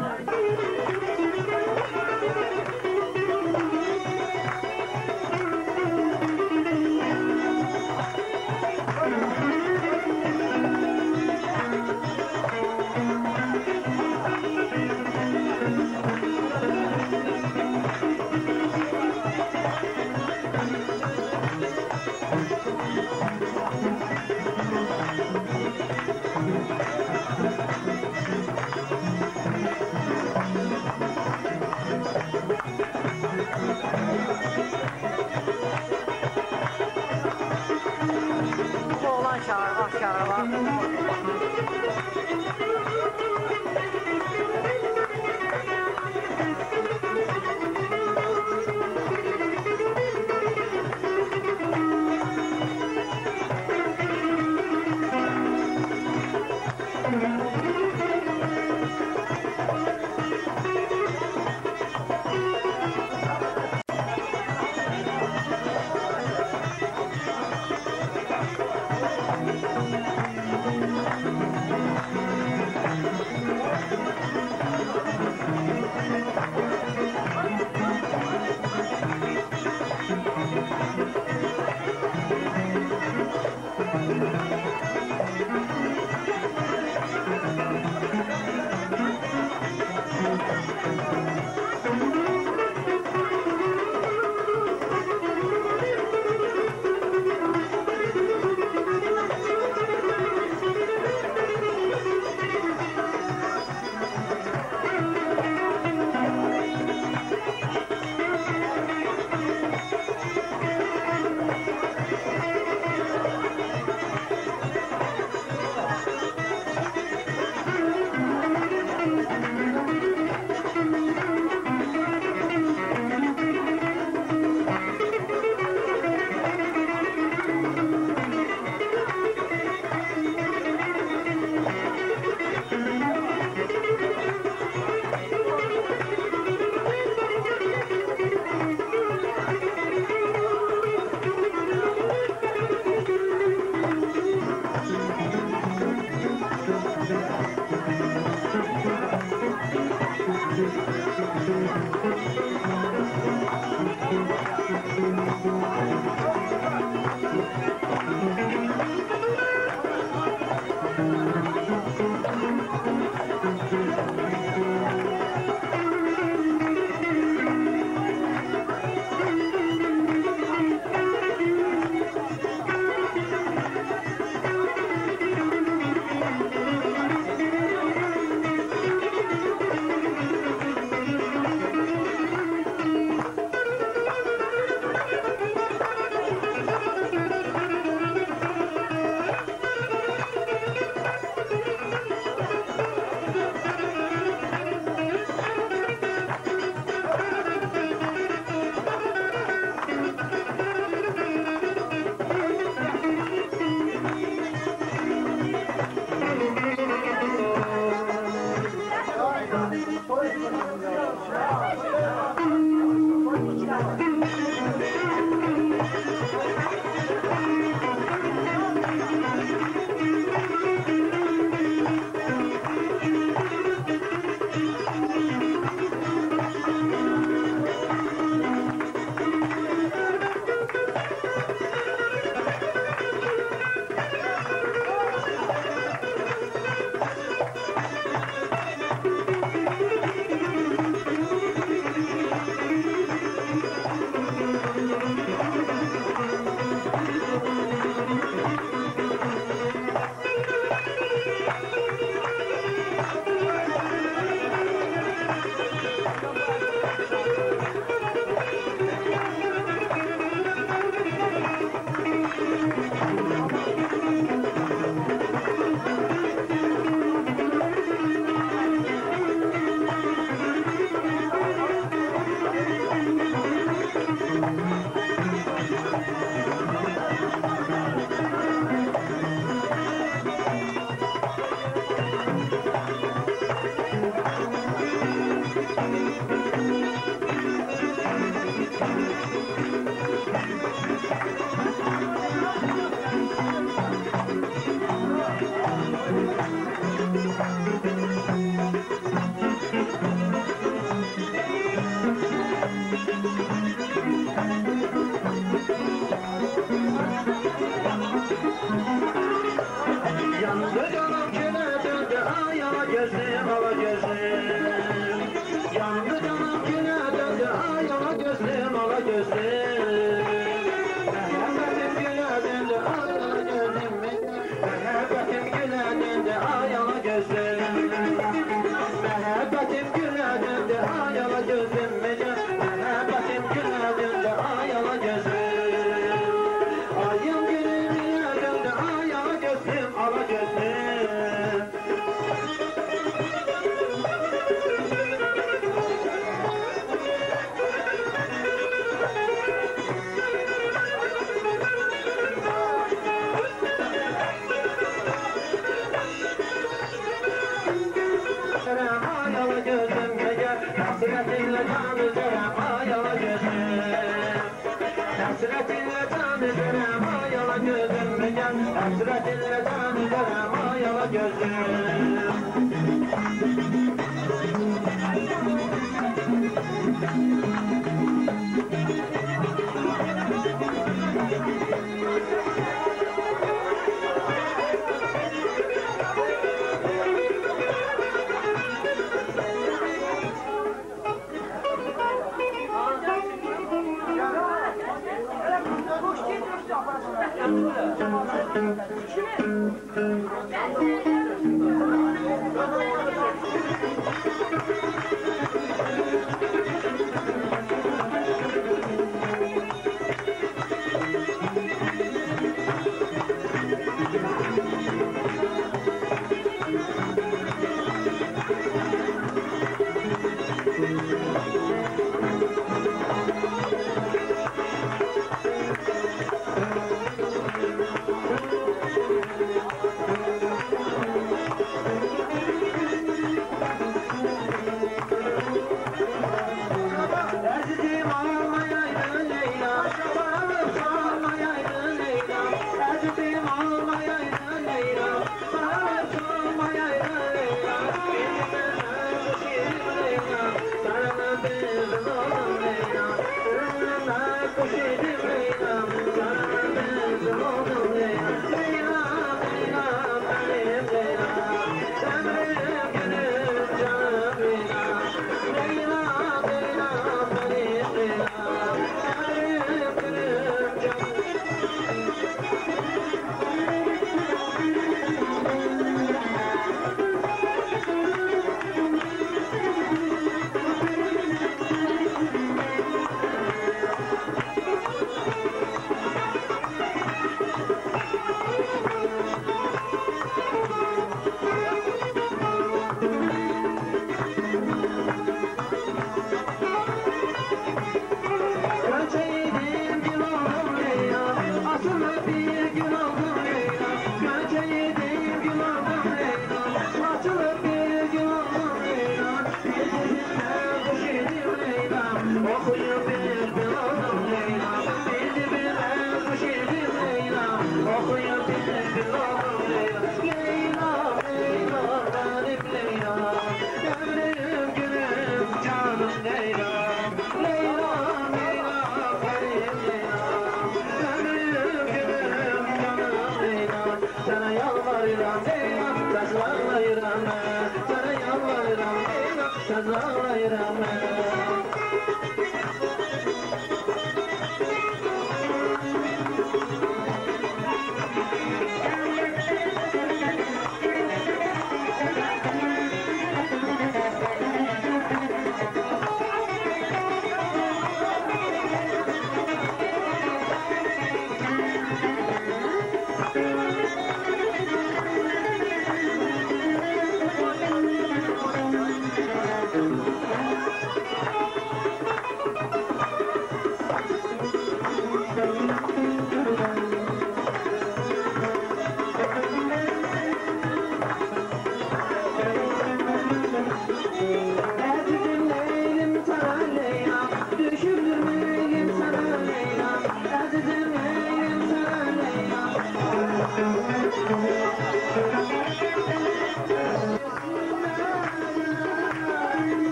gel, hasret illeden üzerem ayalı gözüm.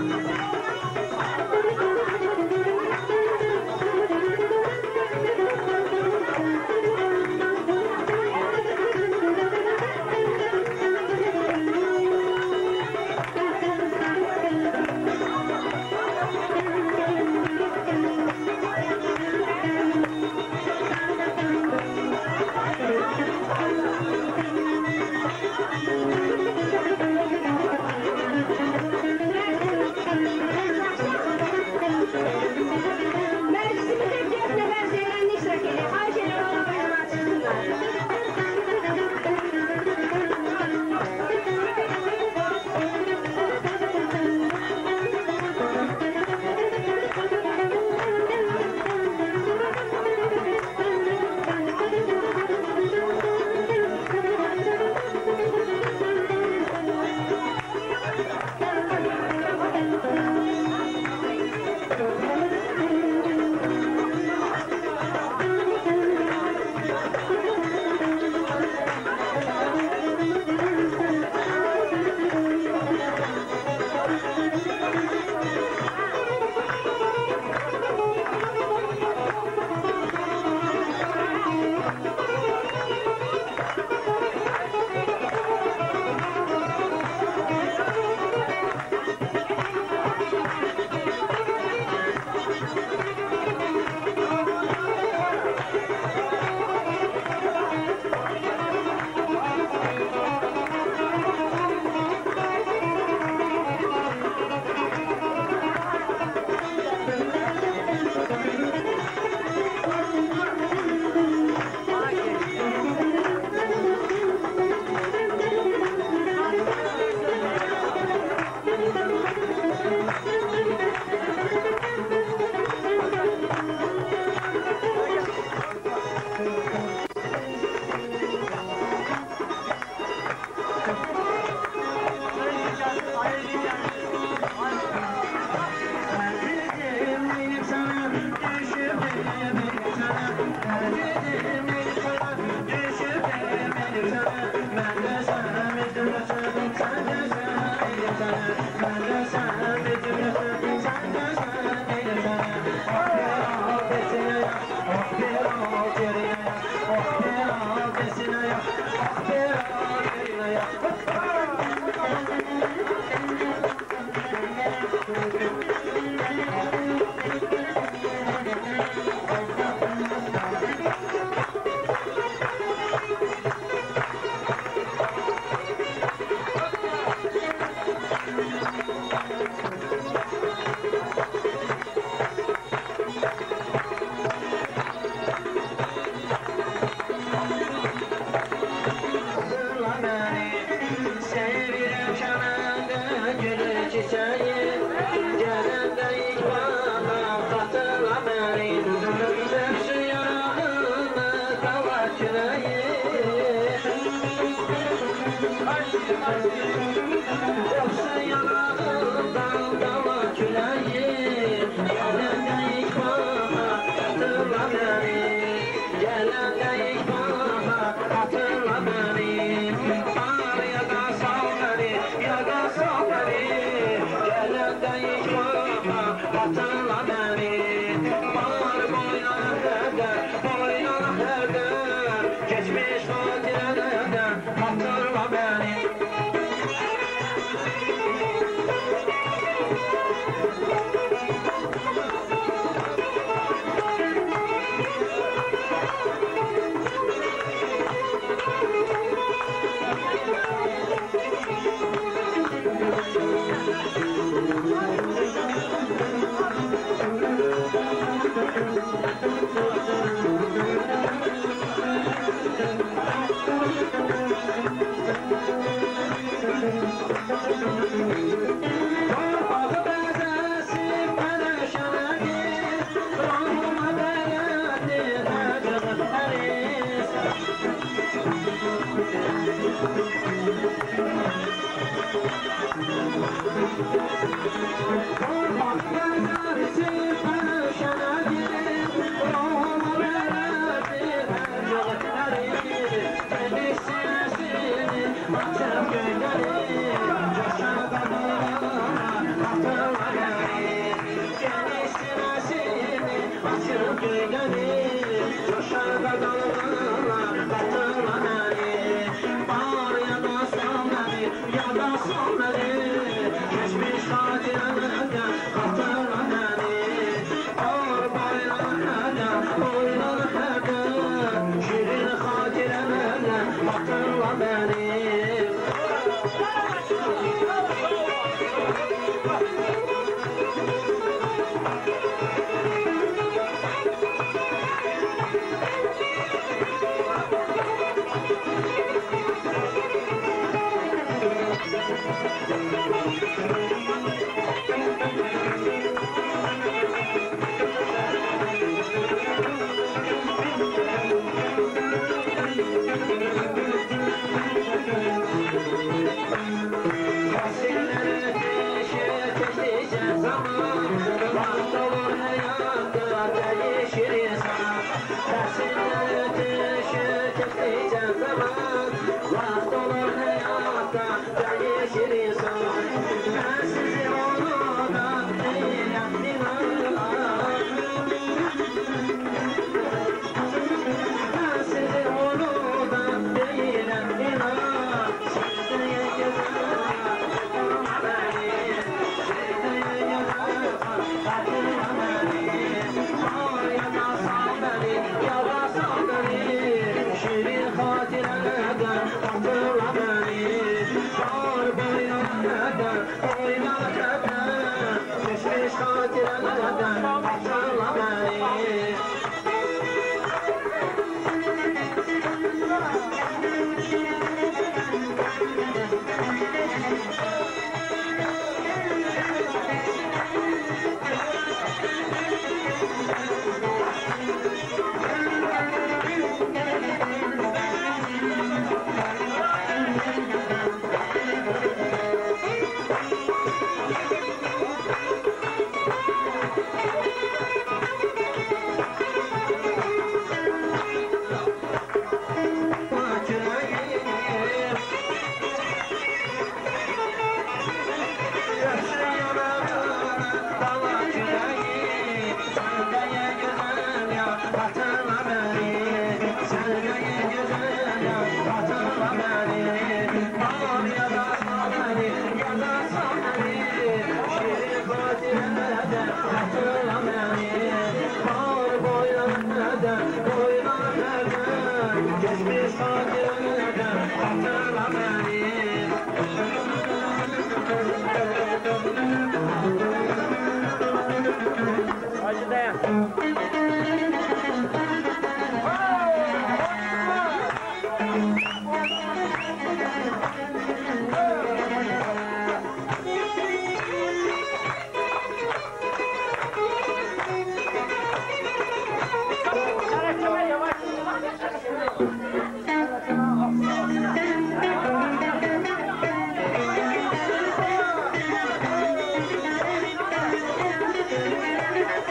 Thank you.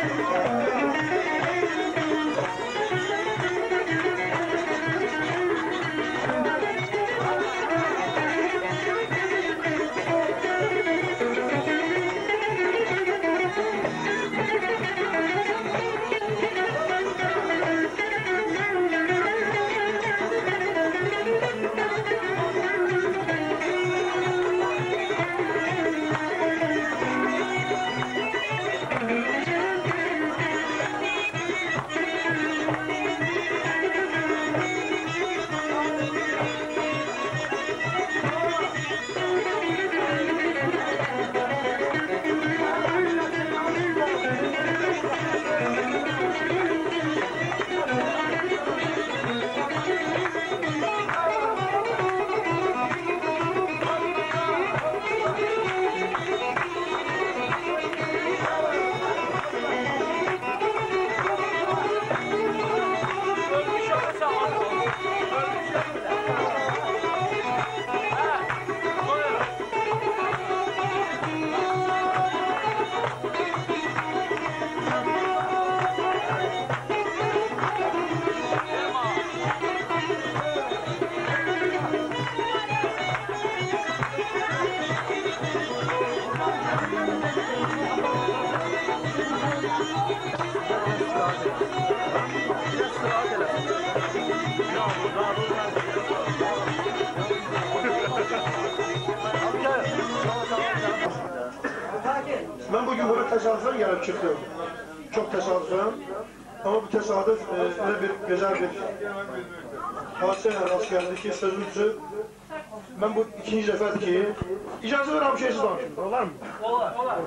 Ben bugün burada tesadüfen gelip çıktım. Çok tesadüfen. Ama bu tesadüf e, öyle bir güzel bir hadiseyle rast geldi ki sözümüzü ben bu ikinci defa ki icazı veren bir şeysiz danışım. Olar mı? Olar. Olar.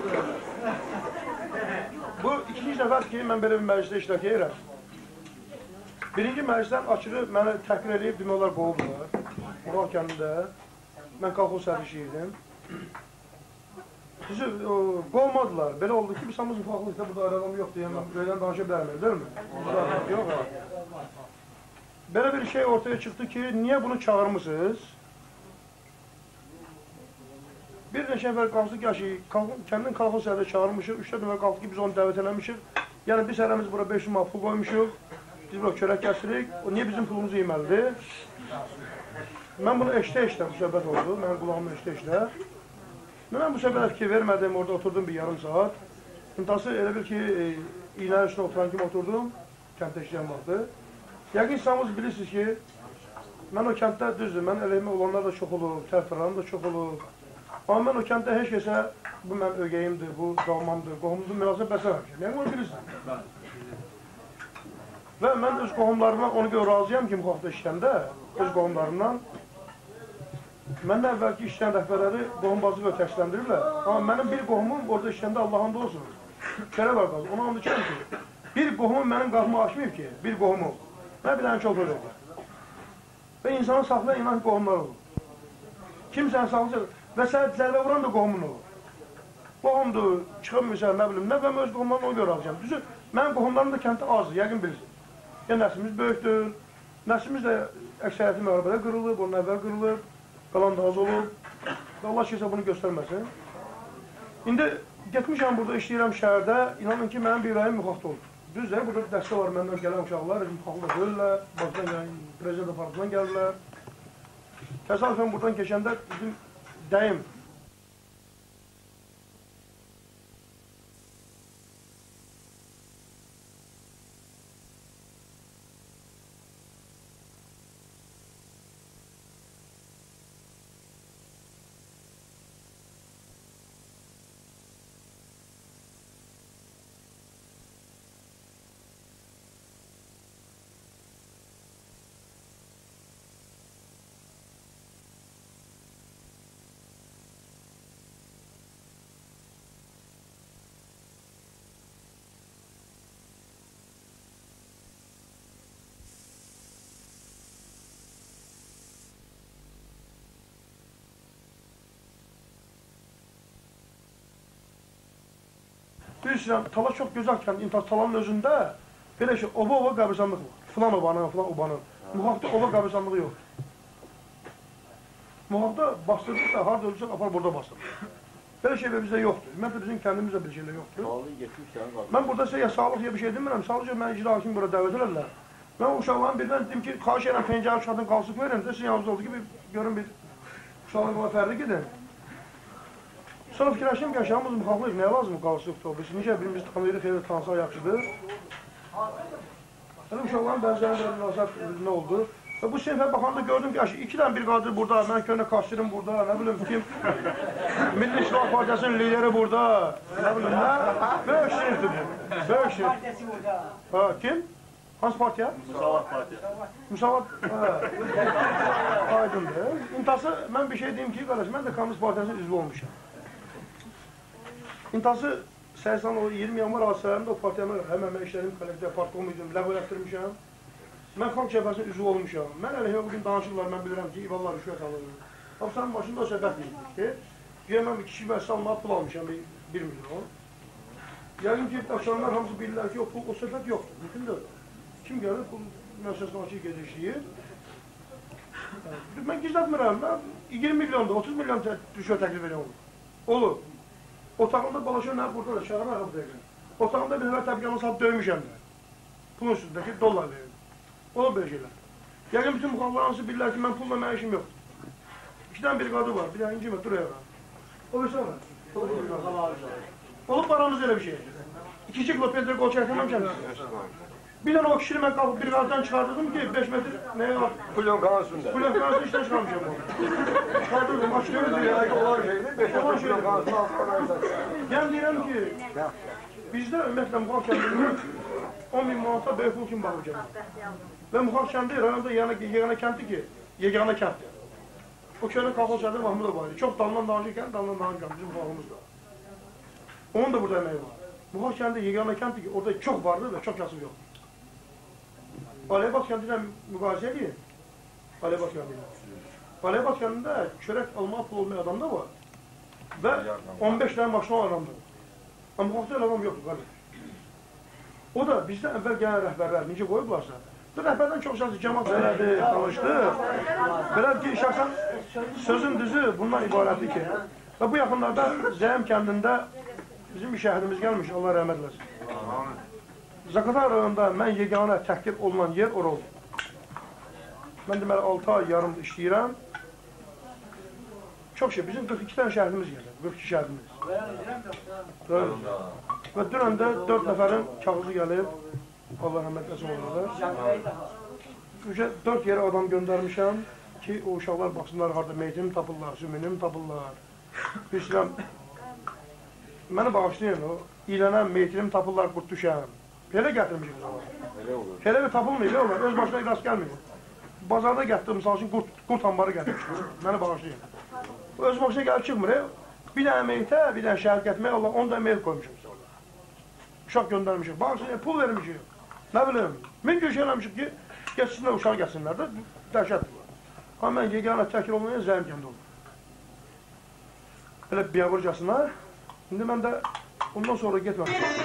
Bu ikinci defa ki ben böyle bir meclisde iştirak edirəm. Birinci meclisden açığı beni təhqir edib demək olar qovublar. Ural kəndində. Mən kolxoz sərişiydim. Bizi qovmadılar. Belə oldu ki, biz hamımız ufaqlıqda burada aradam yoxdur. Yəni, böyüdən danışa bilərəm, değil mi? Yox, ha. Belə bir şey ortaya çıktı ki, niye bunu çağırmışsınız? Bir neçə nəfər qalxdıq ki, kəndin kolxoz sərdə çağırmışıq. Üçdə nəfər qalxdıq ki, biz onu dəvət eləmişik. Yəni, biz hərəmiz bura beş yüz manat pul qoymuşuq. Biz bura çörək kəsirik. O niye bizim pulumuzu yeməlidir? Mən bunu eşdə-eşdə bu söhbət oldu. Mənim qulağımın eşdə-eşdə. Mən bu səbəbə fikir vermədim, orada oturdum bir yarım saat. İntası elə bil ki, e, iğnənin üstündə oturan kimi oturdum, kənddə işləyən vaxtı. Yəqin insanımız bilirsiniz ki, mən o kənddə düzdür, mən əleyhimə olanlar da çox olub, tərəfdarlarım da çox olub. Amma mən o kənddə heç kəsə, bu mən ögəyimdir, bu qavmamdır, qohumumdur, münasibət bəsləməmişəm. Yəqin onu bilirsiniz. Və mən öz qohumlarımdan onu görə razıyam ki, bu vaxtda işləndə, öz qohumlarımdan. Məndən əvvəlki işləyən rəhbərləri qohumbazlıq ilə təşkilləndirirlər. Amma mənim bir qohumum orada işləndə Allah'ın da olsun. Şərəf var qaldı. Ona anlayacağım ki, bir qohumum mənim qalxıma açmayıb ki, bir qohumum. Mən bir dənə çox öyle olur. Və insanı saxlayan inan qohumlar olur. Kimsən saxlayacaq və sən zərbə vuran da qohumun olur. Qohumdur, çıxınmışlar, nə bilim, nə və öz qohumlarını ona görə alacağım. Düzü, mənim qohumlarım da kənddə azdır, yəqin bilirsiniz. Yəni, nəslimiz böyükdür, nəslimiz də əksəriyyəti müharibədə qırılıb, onun əvvəl qırılıb. Qalan da az olub. Allah şeysə bunu göstərməsin. İndi getmişəm burada işləyirəm şəhərdə. İnanın ki, mənim bir ürəyim müxaxta oldu. Düzdür, burada dəstə var məndən gələn uşaqlar. Müxaxta deyirlər, bazıdan gələn, prezident aparatından gəlirlər. Təsadüfən buradan keçəndə bizim dəyim. Bilirsiniz, Tala çox gözəlkən, İmtaz Talanın özündə belə şey, ova-ova qəbirstanlıq var. Filan obanın, filan obanın. Muhaqda ova qəbirstanlığı yoxdur. Muhaqda bastırdıqsa, harada ölürsən, apar burada bastırır. Böyle şeyler bizde yoktur. Ümumiyyətlə bizim kəndimizdə bir şeyler yoktur. Ben burada size ya sağlık diye bir şey demirəm. Sadəcə mən icra hakimi burada dəvət edirlər. Ben uşaqların birdən dedim ki, xahiş edirəm pencəli uşaqdan qalsıq verin. Sizin yanınızda oldu ki, bir, görün bir uşaqların buna fərli gidin. Sonra fikirləşdim ki, yaşamımız müxalqlıyıq, nəyə lazım qalsıq? Biz necə birimiz tanıyırıq, xeyli tanısa yaxşıdır. Yəni uşaqların bəzilərində münasibət nə oldu? Və bu sinifə baxanda gördüm ki, iki dənə bir qadir burada, mən köhnə kastirim burada, nə bilim kim, Milli İslam Partiyasının lideri burada, nə bilim nə, böyük sinifdir bu, böyük sinif. Ha, kim? Hansı partiya? Müsavat Partiyası. Müsavat, hə, aydındır. İntası, mən bir şey deyim ki, qardaş, mən də Komünist Partiyasının üzvü olmuşam. İntası, səhsən o iyirmi yanvar hadisələrində o partiyanı həmən mən işlədim, kollektiv partiya olmaydım, ləğv elətdirmişəm. Mən xalq cəbhəsinin üzvü olmuşam. Mən əleyhə bugün danışırlar, mən bilirəm ki, İvallar rüşvət alır. Hafsanın başında o söhbət deyildik ki, güya mən bir kişi vəsə almağa pul almışam, bir milyon. Yəqin ki, daşanlar hamısı bilirlər ki, o pul, o söhbət yoxdur, bütündür. Kim gəlir, pul müəssəsinə açıq gecə işləyir. Mən gizlətmirəm, mən iyirmi milyonda, otuz milyon rüşvət təklif edirəm. Olur. Otağımda balaşıyor, nə burada da, şəhərə axıb deyiləm. Otağımda bir nəfər təbliğanı saat döymüşəm də. Pulun üstündəki dollar verir. Olur böyle şeyler. Yəqin bütün muxallar hansı bilirlər ki, mən pulla mənə işim yoxdur. İkidən bir qadı var, bir dənə incimə, dur ayağa. O bir sonra. Olub aramız elə bir şey. İki kilo petrol qol çəkilməmişəm. Bir dənə o kişini mən qalxıb bir qadıdan çıxardırdım ki, beş metr nəyə var? Pulyon kanı üstündə. Pulyon kanı üstündə işdən çıxarmışam onu. Çıxardırdım, maşını öldürüyor. Olan şeydir, beş metr pulyon kanı üstündə. Yəni deyirəm ki, bizdə ümumiyyətlə muxal kəndində on min manata böyük pul kimi baxacaq. Və Muxaq kəndi rayonda yeganə kənddir ki, yeganə kənddir. O köhnə Qalxon Sədr Mahmudov var idi. Çox dalından danışırkən, dalından danışırkən bizim Muxaqımızda. Onun da burada əməyi var. Muxaq kəndi yeganə kənddir ki, orada çox vardır və çox kasıb yoxdur. Aleybas kəndi ilə müqayisə edin. Aleybas kəndi ilə. Aleybas kəndində çörək almaq pul olmayan adam da var. Və on beş dənə maşın olan adam da var. Amma Muxaqda elə adam yoxdur, qardaş. O da bizdən əvvəl gələn rəhbərlər necə qoyublarsa, bu rəhbərdən çox şahsı cəmat elədi, tanışdı. Belə ki, şəxsən sözün düzü bundan ibarətdir ki, və bu yaxınlarda Zəyəm kəndində bizim bir şəhərimiz gəlmiş, Allah rəhmət eləsin. Zaqatay rayonunda mən yeganə təhqir olunan yer ora oldu. Mən deməli altı ay yarım işləyirəm. Çox şey, bizim qırx iki dənə şəhərimiz gəlir, qırx iki şəhərimiz. Və dünən də dörd nəfərin kağızı gəlib, Allah rəhmət eləsin orada. Dörd yerə adam göndərmişəm ki, o uşaqlar baxsınlar, harada meytinim tapırlar, sümünim tapırlar. Bilirəm, məni bağışlayın, o ilənən meytinim tapırlar, qurt düşəm. Belə gətirmişim o zaman. Belə bir tapılmıyor, onlar öz başına rast gəlmir. Bazarda gətirdim, misal üçün qurt ambarı gətirmişim, məni bağışlayın. Öz başına gəlib çıxmır, bir dənə meytə, bir dənə şəhər getmək, Allah on dənə meyt qoymuşum. Uşaq göndərmişik, bağışlayın, pul vermişik. Nə bilim, min gün şey eləmişik ki, geçsinlər, uşaq gəlsinlər də, dəhşətdir. Amma mən yeganə təkil olmayan Zəyəm kəndi oldu. Elə biabırcasına, indi mən də ondan sonra getməmişim.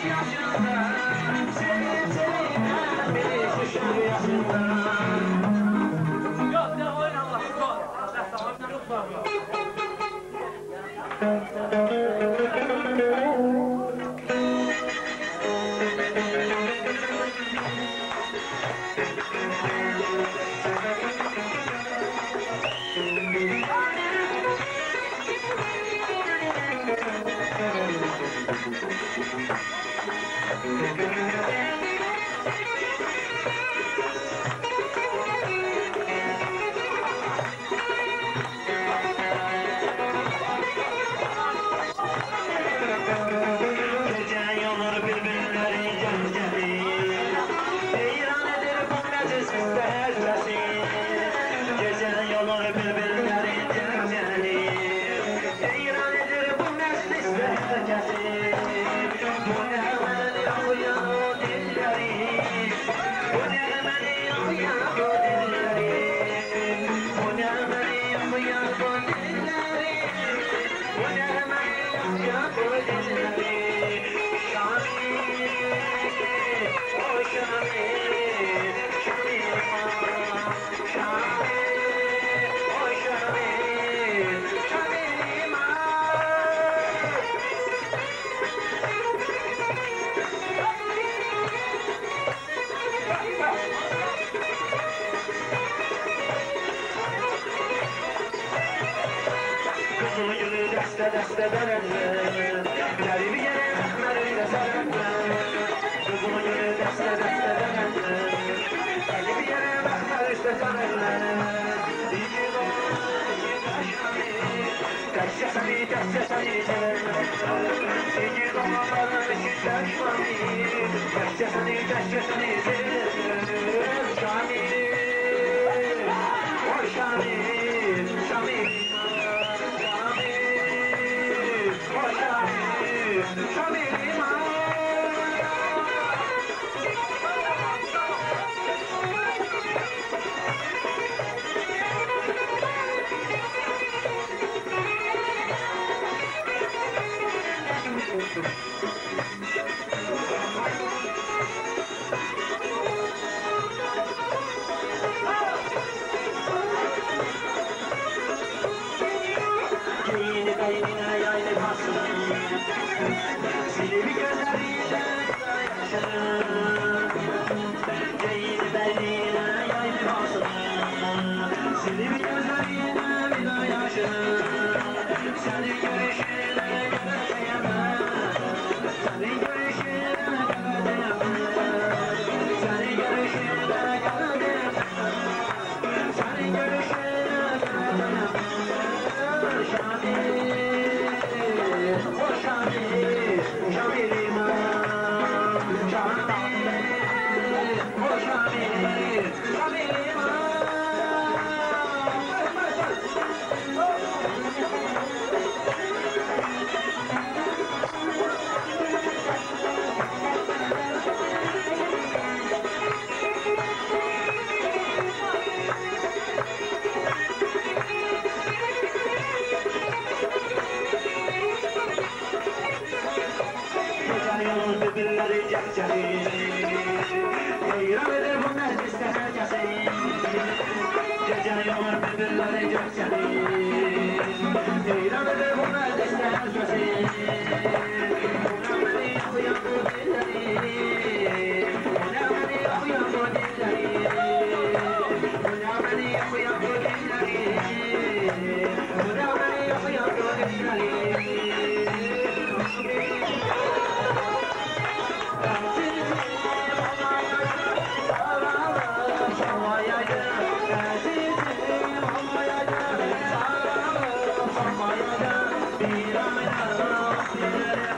Thank you.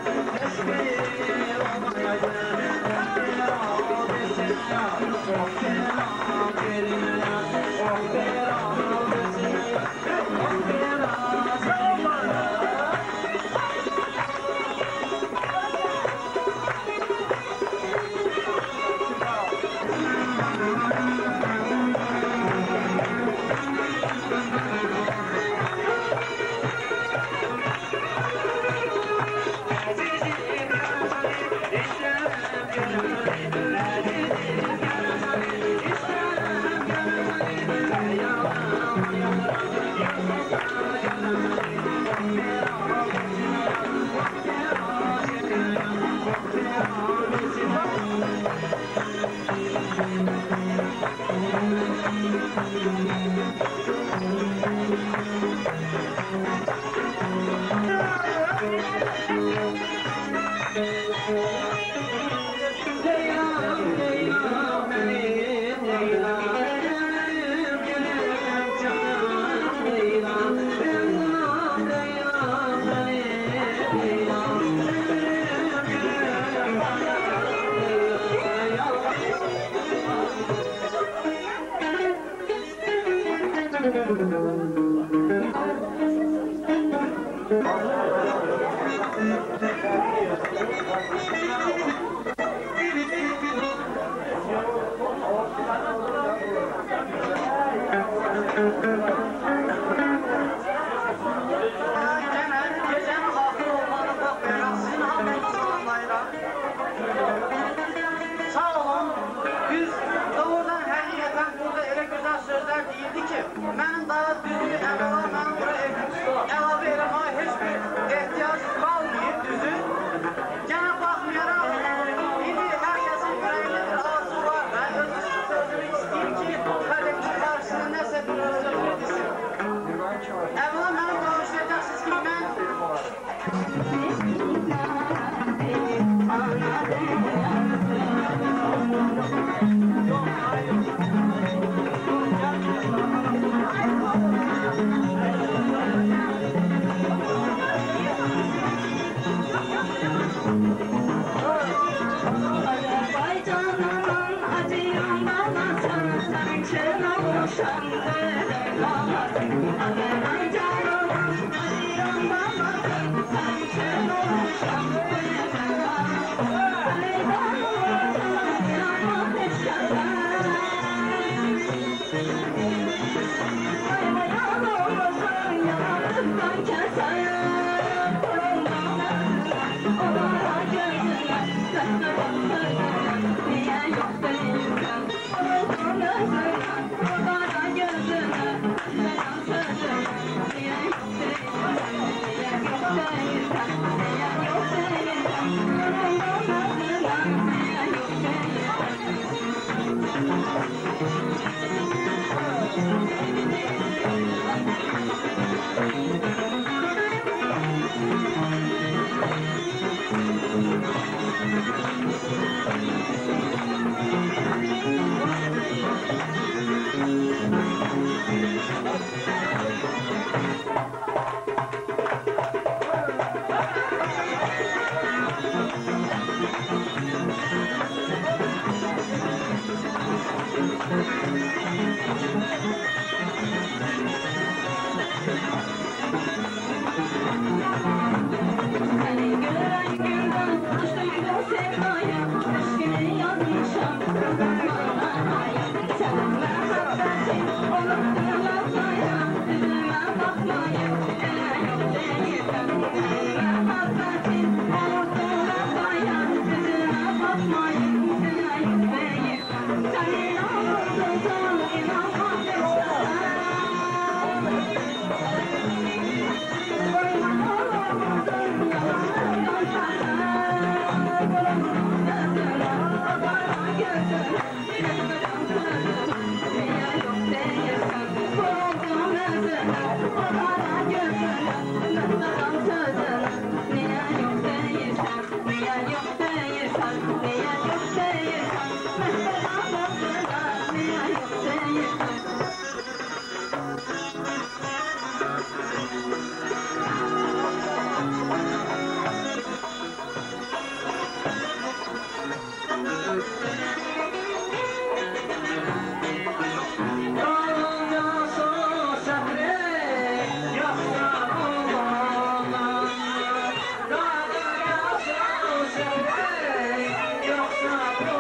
Yoxsa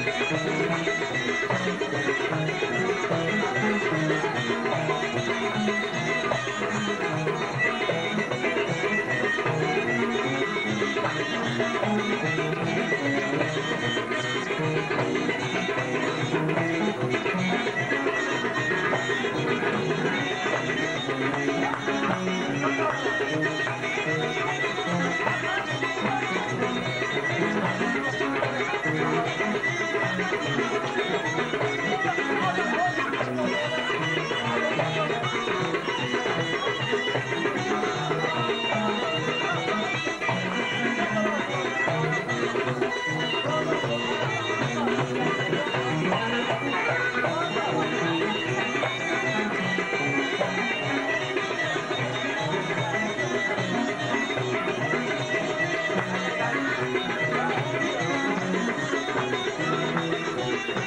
Thank you.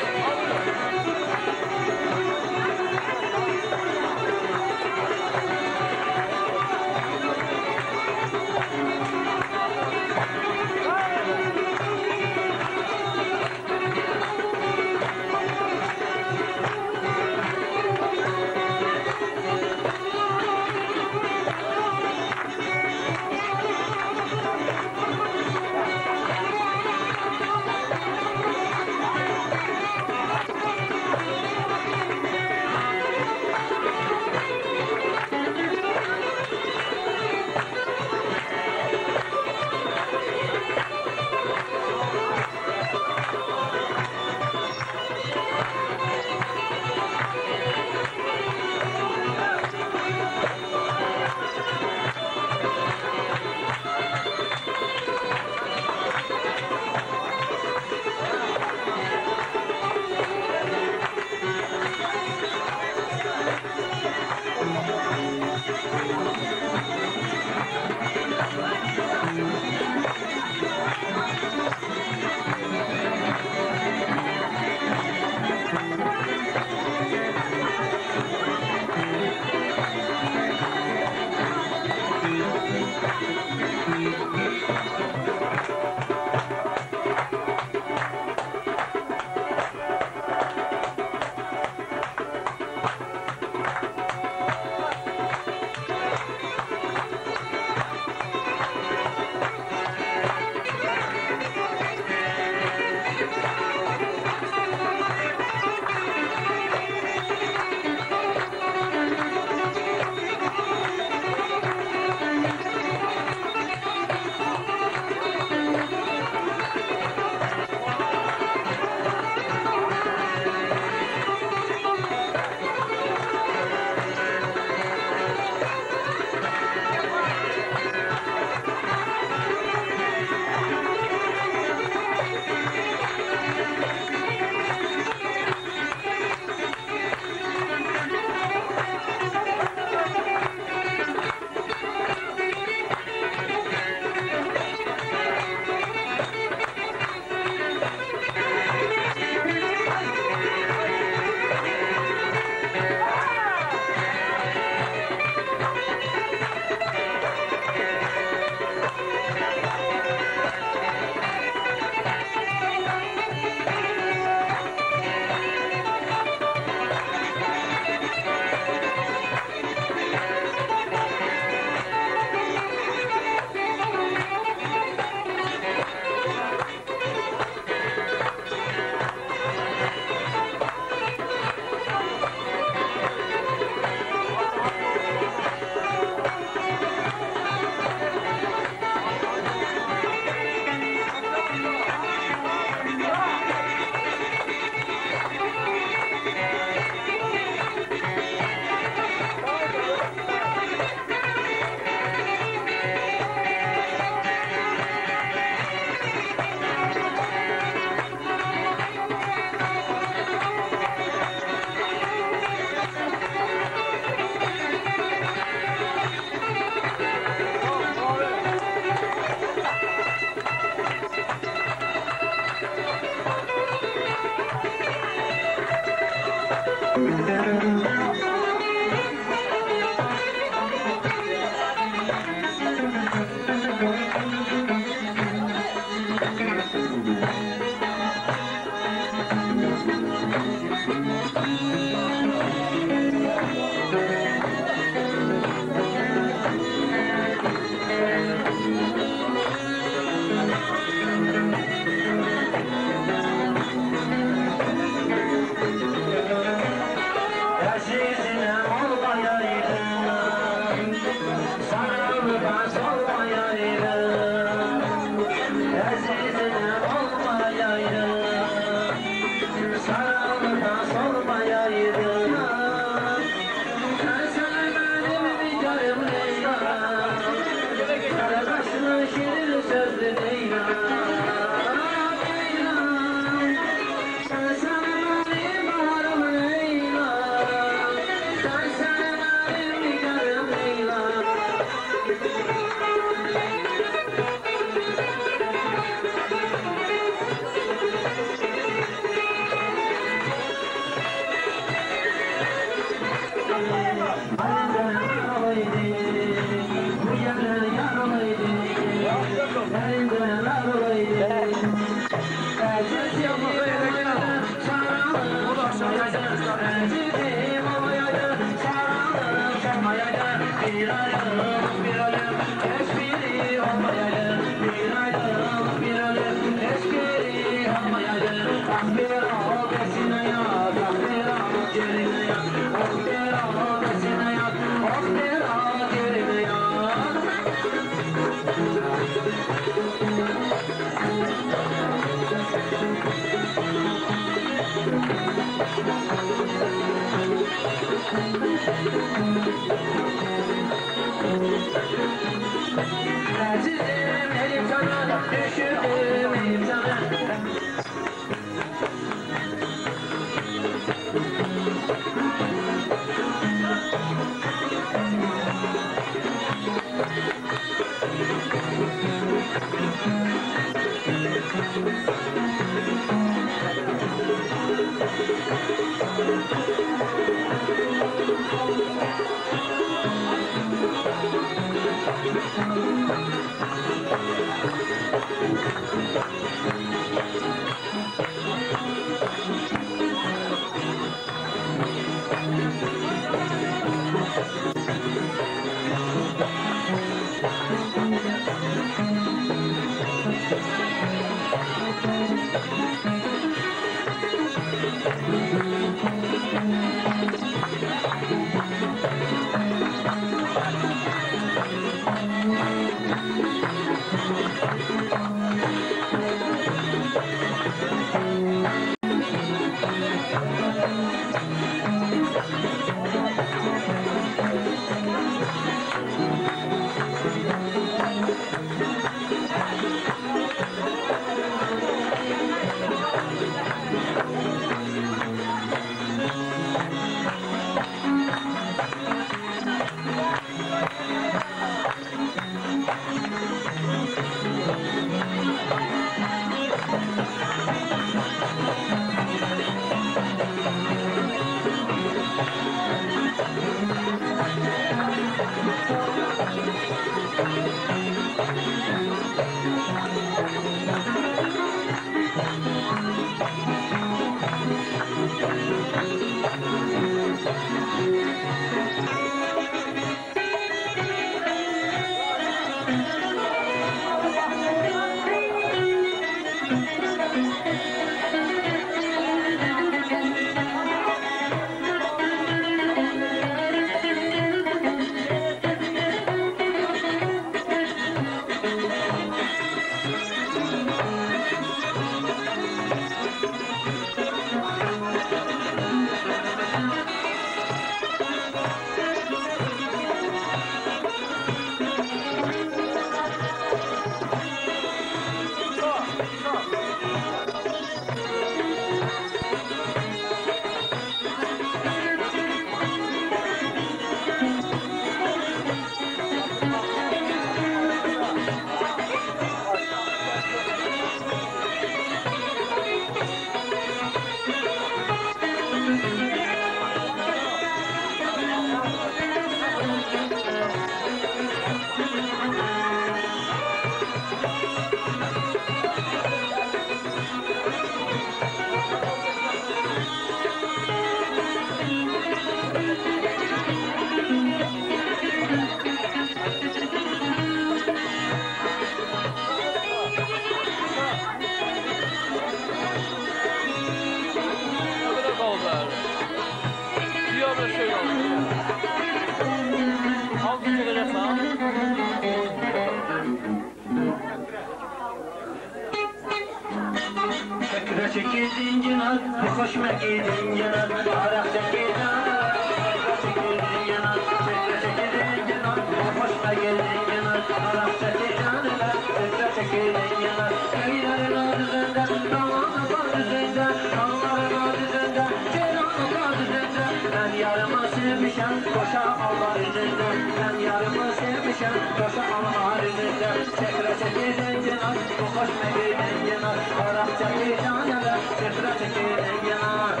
yanar, hoşuma gidin yanar, arak çekil yanar, çekil yanar, çekil yanar, hoşuma gidin yanar, arak çekil yanar, çekil yanar, köylerin adızında, dağların adızında, dağların adızında, ceylanın adızında, ben yarımı sevmişem, koşa Allah izinde, ben yarımı sevmişem, koşa Allah izinde, çekre çekil yanar, hoşuma gidin yanar, arak çekil yanar, çekre çekil yanar.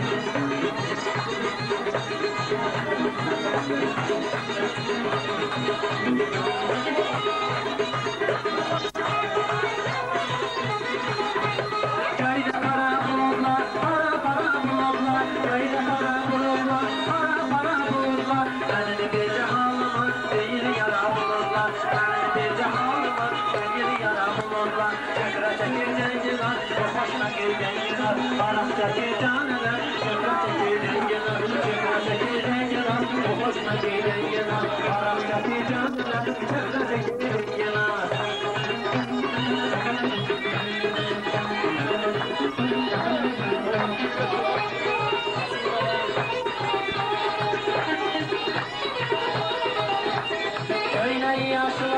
Köyde kara bulutlar, para para bulutlar, köyde kara bulutlar, para para bulutlar, benim bir halımın değil yara bulutlar, benim bir halımın değil yara bulutlar, çekre çekil yanar, hoşuma giden yanar, arak çekil yanar, çekre çekil yanar, çekre çekil yanar, hoşuma giden yanar, arak çekil yanar, çekre çekil yanar. Öyle yaşlı